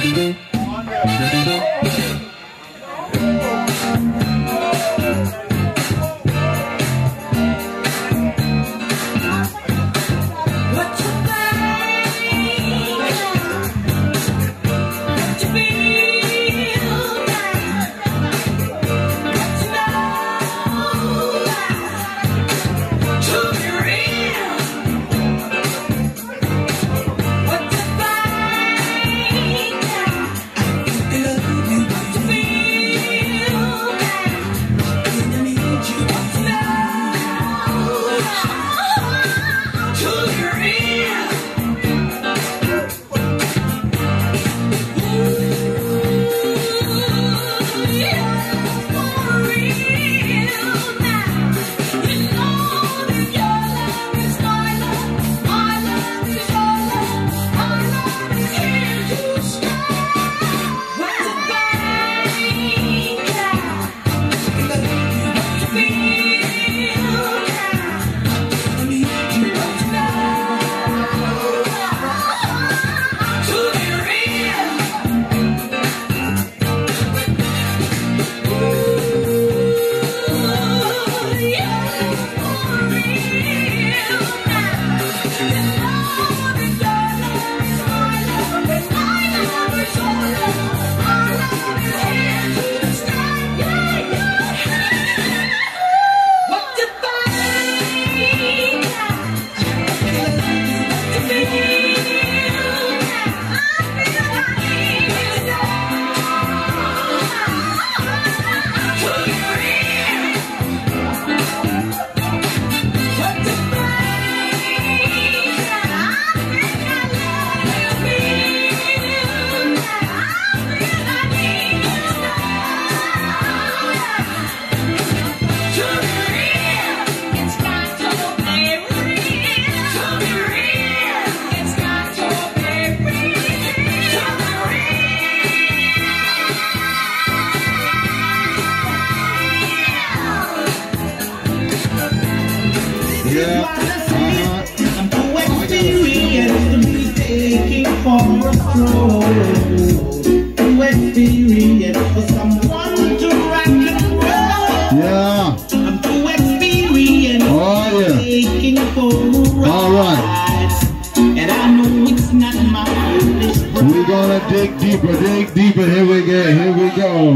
Dig deeper, dig deeper. Here we go, here we go.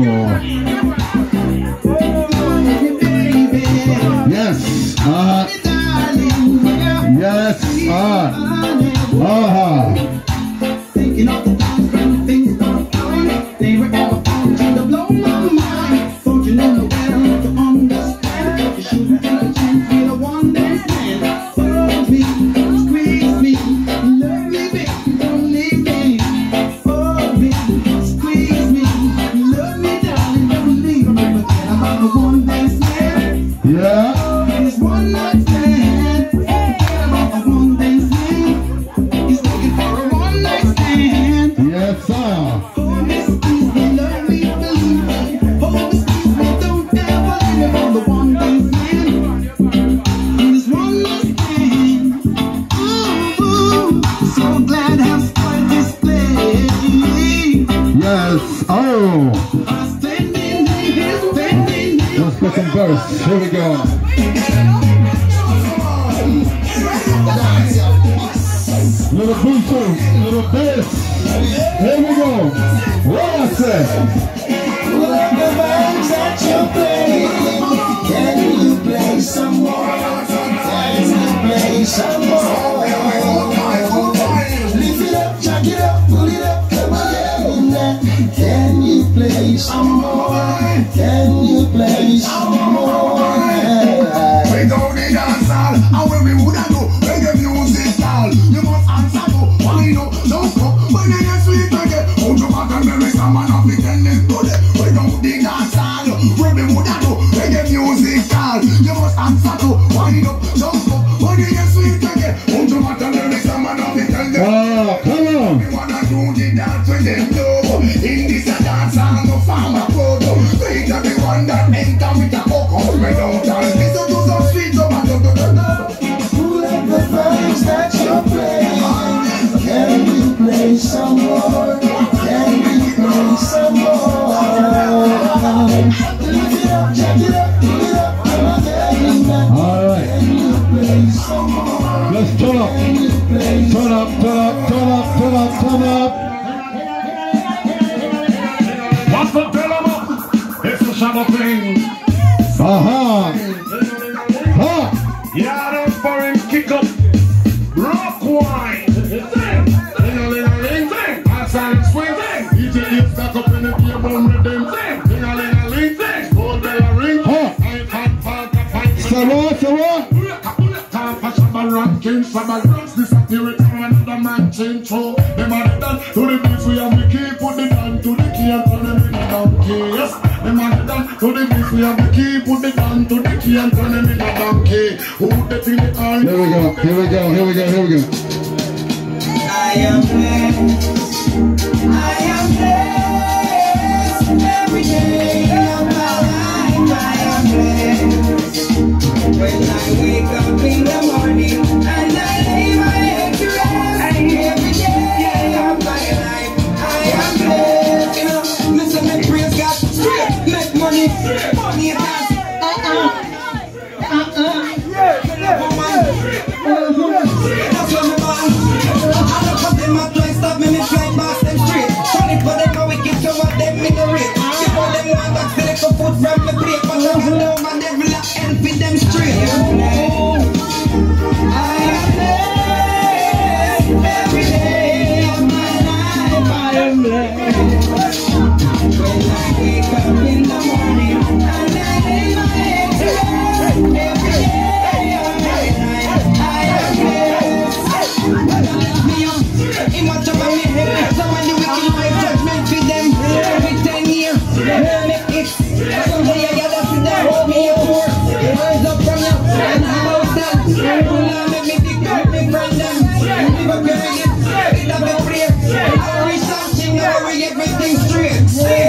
Yes, uh-huh. Yes, uh-huh. Uh-huh. Thinking of the times when things don't fine. Never ever found you to blow my mind. Don't you know better to understand? You shouldn't take a chance, be the one that's man. Hold me, squeeze me, love me, baby, don't leave me. Yeah. It's one night stand. About a one night stand. He's looking for a one night stand. Yes, sir. Oh, Miss Please me, love me, believe me. Oh, Miss Please me, don't ever leave me for the one night stand. And this one night stand. Ooh, ooh, so glad I have started this play. Yeah. Yes. Oh. Let's get some verse. Here we go. Little booster, little bass. Here we go. What I say? Love the vibes that you play. Can you play some more? Can you play some more? Lift it up, jack it up, pull it up, come on. Can you play some more? Can you play some more? We don't need dance hall, and when we would have do reggae music style, you must answer to why no, don't go. When you get sweet again, hold your back and there is a man of the tennis today. We don't need dance hall, when we would have do reggae music style, you must answer to why no, don't go. When you get sweet again, hold your back and there is a man of the tennis. Oh, come on. We wanna do the dance with them know. In this a dance hall, no farmer photo. We got the one that enter with a hook out. We don't dance, listen to some sweet no man. Who like the vibes that you're playing? Can you play some more? Can you play some more? Lift it up, jack it up, pull it up, come on, get all right. Can you play some more? Let's turn up. Turn up, turn up, turn up, turn up, turn up. What's the tell 'em up? It's a shadow thing. Aha. Ha. Yeah, that's for him kick up. Rock wine. Sing. Ling-a-ling-a-ling, sing. Outside swing, sing. D J is stuck up in the game on rhythm, sing. Ling-a-ling-a-ling, sing. Gold bell a ring. Ha. I can't find the fight. So what, so what? Time for Shabba ranking, Shabba rocks disappear with another man change through. Them are the done to the beats, we have the key, put the down to the key and turn them in a donkey. Yes, them are the done to the beats, we have the key, put the down to the key and turn them in a donkey. Who the thing they are? Here we go, here we go, here we go, here we go. I am blessed, I am blessed, every day of my life I am blessed. When I wake up in the morning and I lay my head to rest, every day of my life I am blessed. You know, listen, me praise God, straight, make money, money and dance. Uh-uh, uh-uh, yeah, woman, that's what me want. I don't put them up like stop me, me fly past them straight. Funny for them, how we keep some of them in the rate. You know them want back, select a foot from the plate, but I don't know my devil a help with them straight. Everything straight.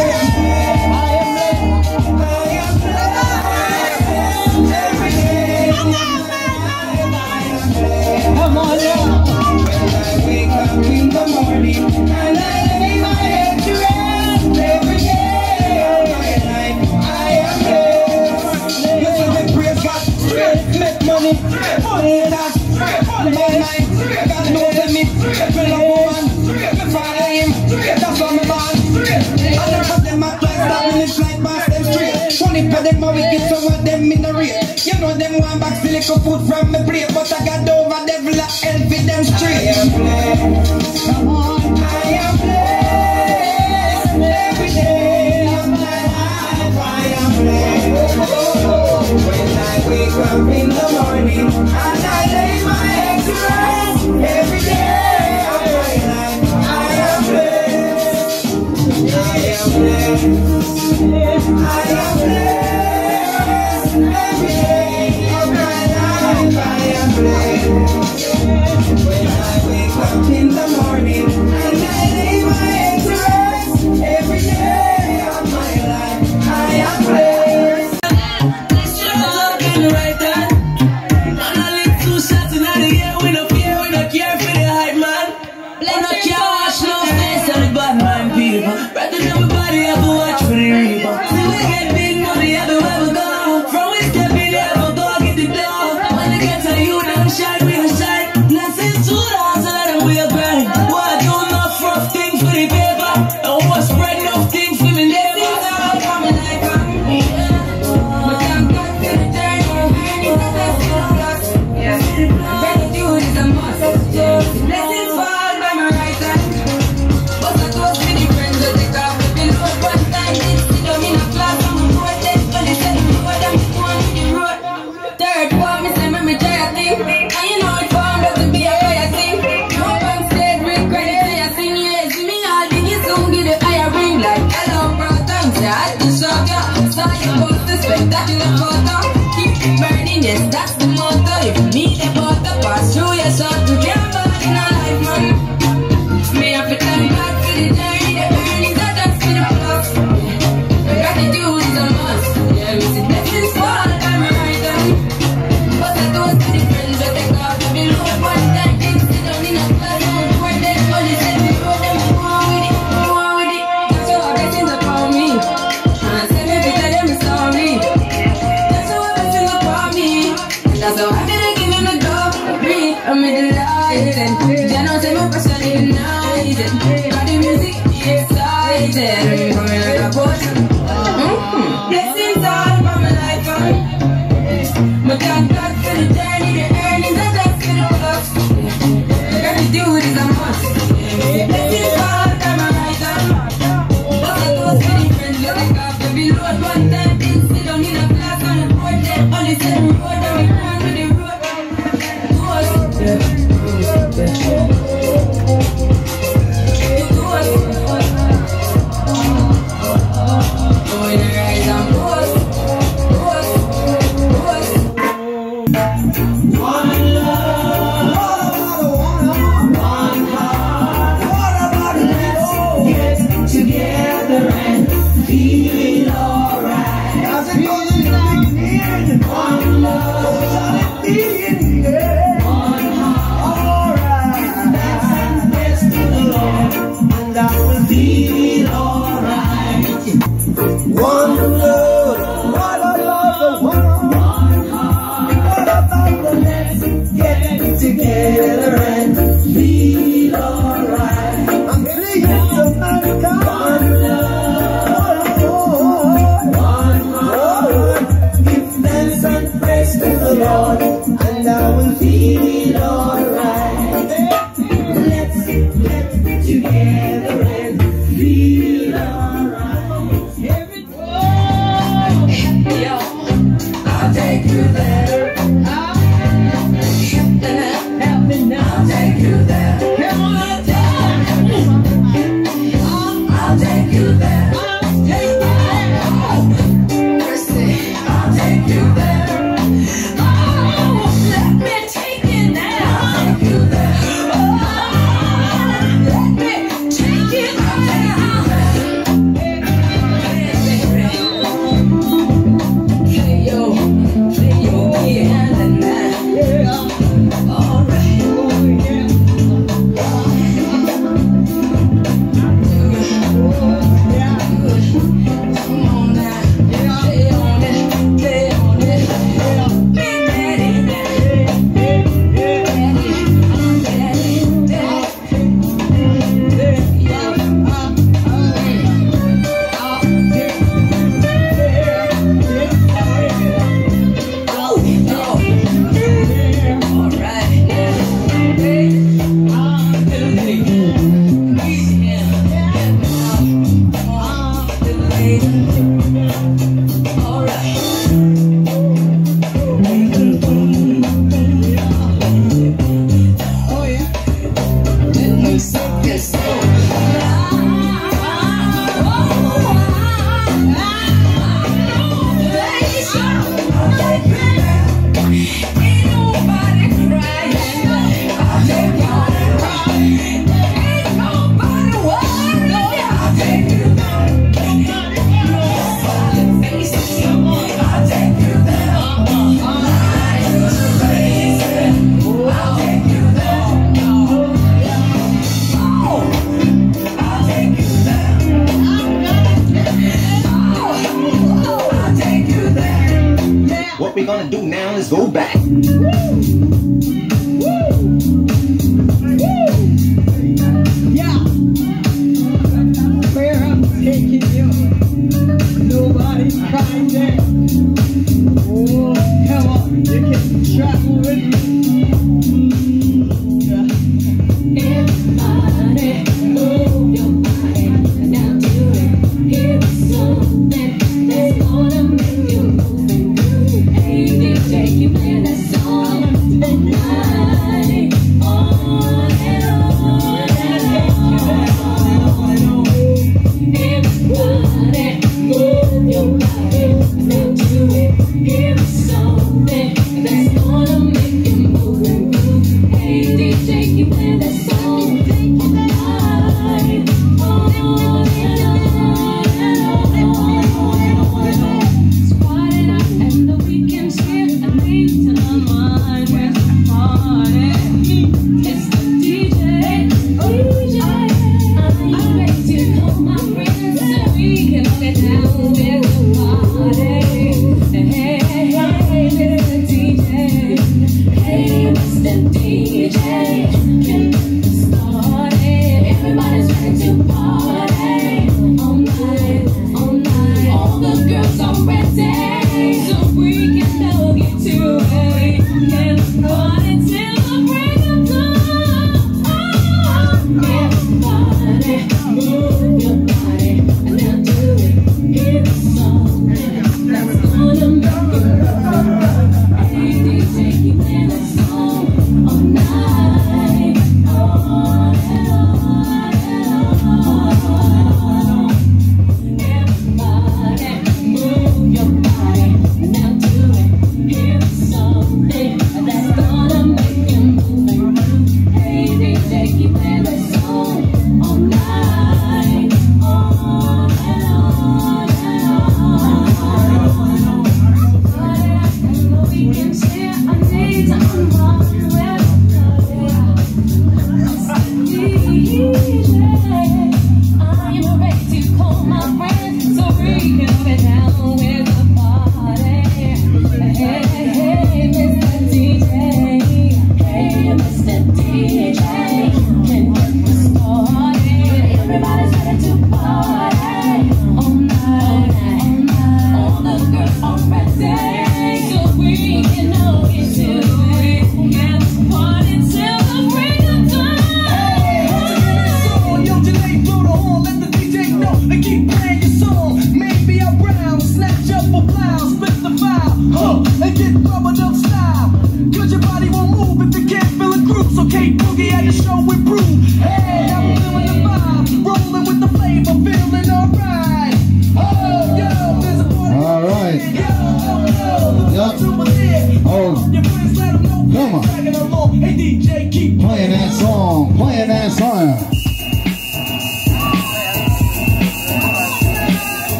Come on now. When I wake up in the morning and I lay my head to rest, every day of my life I am blessed. Listen, me praise God, make money, money and that, money and night. God knows me, me love woman, me follow him, that's what me want. I never them a class that when it's like past them straight. Funny for them how we get some of them in the rate. You know them want back silicon food from me plate, but I got over devil a help with them straight. I am blessed, come on, I am blessed. Every day of my life I am blessed. When I wake up in the morning and I lay my head to rest, every day of my life I am blessed. I am blessed, I am blessed. Every day of my life I am blessed. When I wake up in the morning and I lay my head to rest, every day of my life I am blessed. Right then, and I live two shots in the air. We no fear, we no care for the hype man. We no care watch no face on the bad man people. favor. I want to spread enough things for me neighbor. Blessings fall by my right hand. But I toast with the friends that take off the bill. One time did sit down in a class and we both dead. But they said the road and we going to the road. Third form, me say me me try a thing. And you know it found out to be a fire thing. No one said with credit to your thing. Yeah, see me all big, you soon get the higher ring. Like hello brother, say I just shock ya. Saw you post the spectacular photo. Keep it burning, yes that's the motto. If you need a butter, pass through your shot to get in a life, man. Me have to thank God for the journey, the earnings are just for the plus. Gratitude is a must. Yeah, we see blessings fall by my right hand. But I toast to the friends that take off the bill. One time things sit down in a class and we were dead. Only said we wrote them, go on with it, go on with it. That's how blessings upon me. And I said maybe tell them it's sorry. That's how blessings upon me. And that's how I didn't give him the door. Breathe, I'm in the light. Jano say my passion ignited. Got the music excited. Coming like a potion. Blessings all for my life. My God, God for the journey, the earnings are just for the plus. Gratitude is a must. Blessings all for my right hand. But I toast to the friends that take off the bill. One time things sit down in a class and we both dead. Only said we road and we run with the road. Toast. gonna do now is go back. Yeah.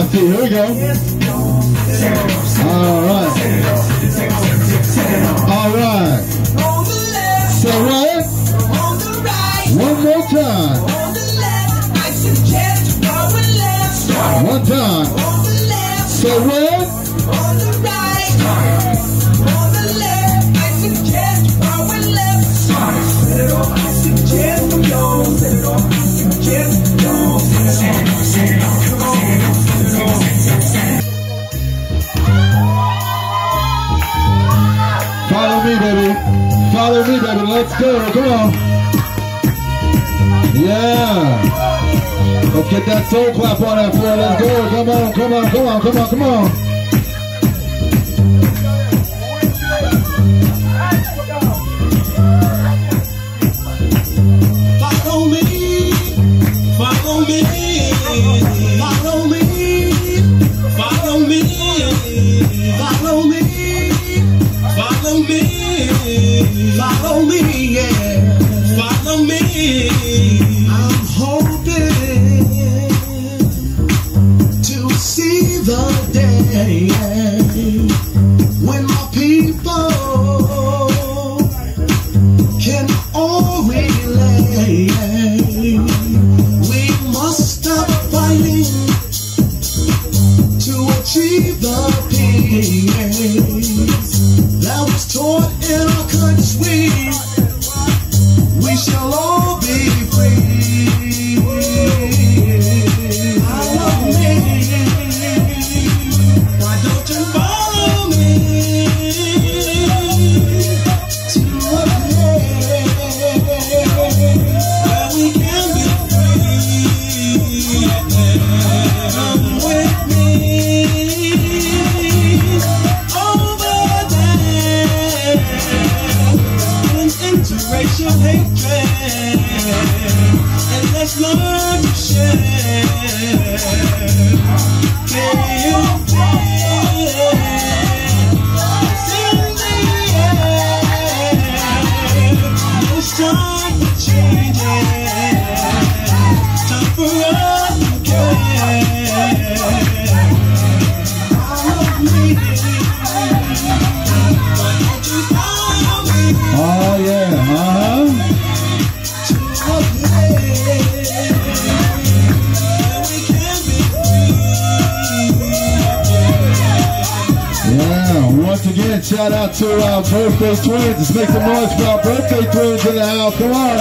to you. Here we go. All right. All right. So what? One more time. One time. So what? On the right. On the left. I suggest forward left. Set it off. I suggest we go. Set it off. I suggest we go. Set it off. Set it off. Come on. Set it off. Set it off. Follow me, baby. Follow me, baby. Let's go. Come on. Yeah. Let's get that soul clap on that floor. Let's go. Come on, come on, come on, come on, come on. Follow me, follow me, follow me, follow me, follow me, follow me, follow me, yeah, follow me. I'm hoping to see the day when my people can all relate. We must stop fighting to achieve the peace that was taught in our country. We shall all be free. Follow me. Why don't you follow me to a place where we can be free? Come with me over there in interracial hatred, and let's learn to share. Can you feel it's in the air? It's time for changing. Time for us to care. Follow me. Why don't you follow me? Oh yeah, uh-huh. To a place where we can be free. Yeah, once again, shout out to our birthday twins. Let's make some noise for our birthday twins in the house. Come on.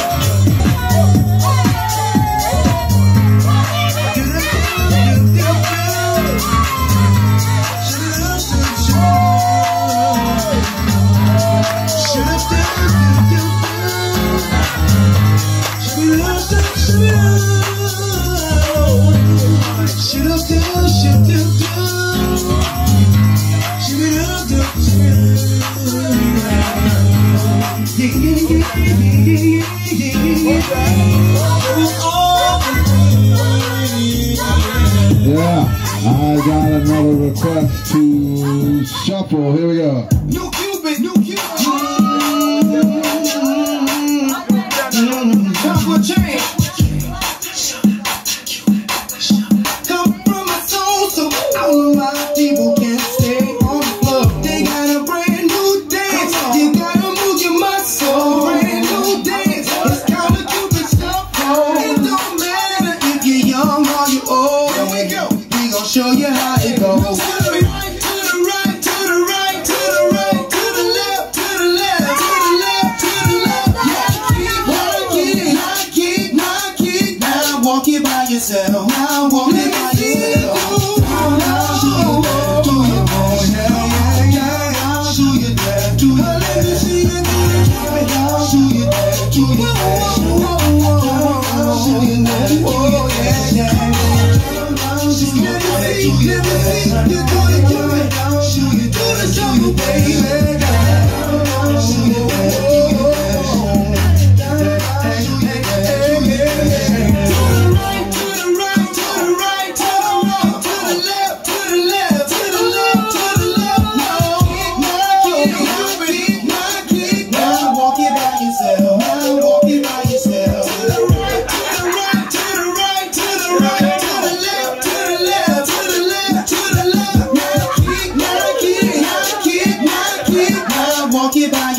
Yeah, I got another request to shuffle. Here we go. New Cupid, new Cupid. Come for change. Come from my soul, so all of my people can't stay on the floor. They got a brand new dance. You gotta move your muscle. Brand new dance. It's kind of Cupid stuff. It don't matter if you're young or you're old. Here we go. We gon' show you how it goes. To the right, to the right, to the right, to the right, to the left, to the left, to the left, to the left. Knock it, knock it, knock it. Now walk it by yourself. Now walk it by yourself. Do your boy, yeah, yeah, yeah. Do your dad, do your dad. Let me see you do it. Do your dad, do your dad. Do your dad, do your dad. Just let me see, let me see you do it, do it. Show you do the show, baby. Show you dad, do your dad. Show you dad, do your dad. To the right, to the right, to the right.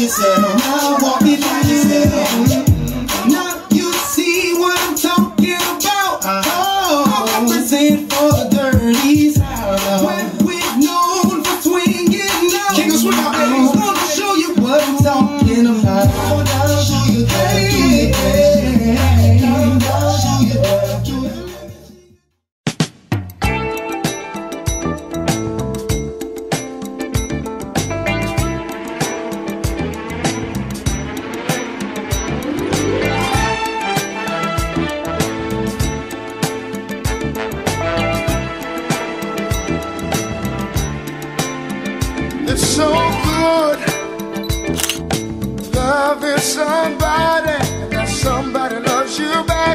yourself. Now walk it by yourself. Now you see what I'm talking about. Oh, I represent for the dirty South. When we're known for swinging now. King of swing out, baby. I wanna show you what I'm talking about. I wanna show you that. Hey, hey, hey. I wanna show you that. It's so good loving somebody, and that somebody loves you back.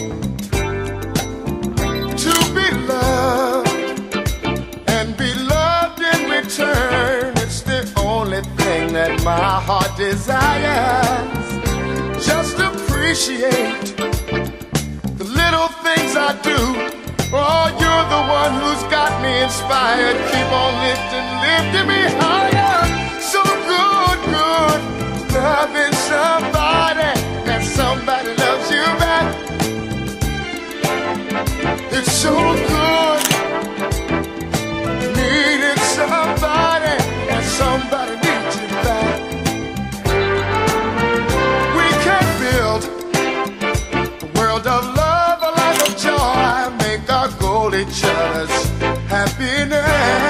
To be loved and be loved in return, it's the only thing that my heart desires. Just appreciate the little things I do. Oh, you're the one who's got me inspired. Keep on lifting, lifting me higher. So good, good, loving somebody, and somebody loves you back. It's so good, needing somebody, and somebody needs you back. We can build a world of love, a life of joy, make our goal each other's happiness.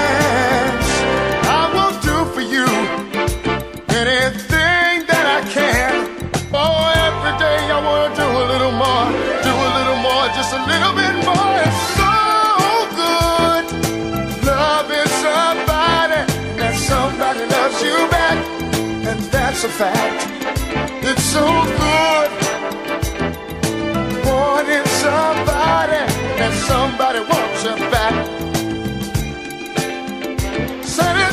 I will do for you anything that I can. Oh, every day I want to do a little more, do a little more, just a little bit more. It's so good loving somebody, and somebody loves you back, and that's a fact. It's so good wanting somebody, and somebody wants you back. Said it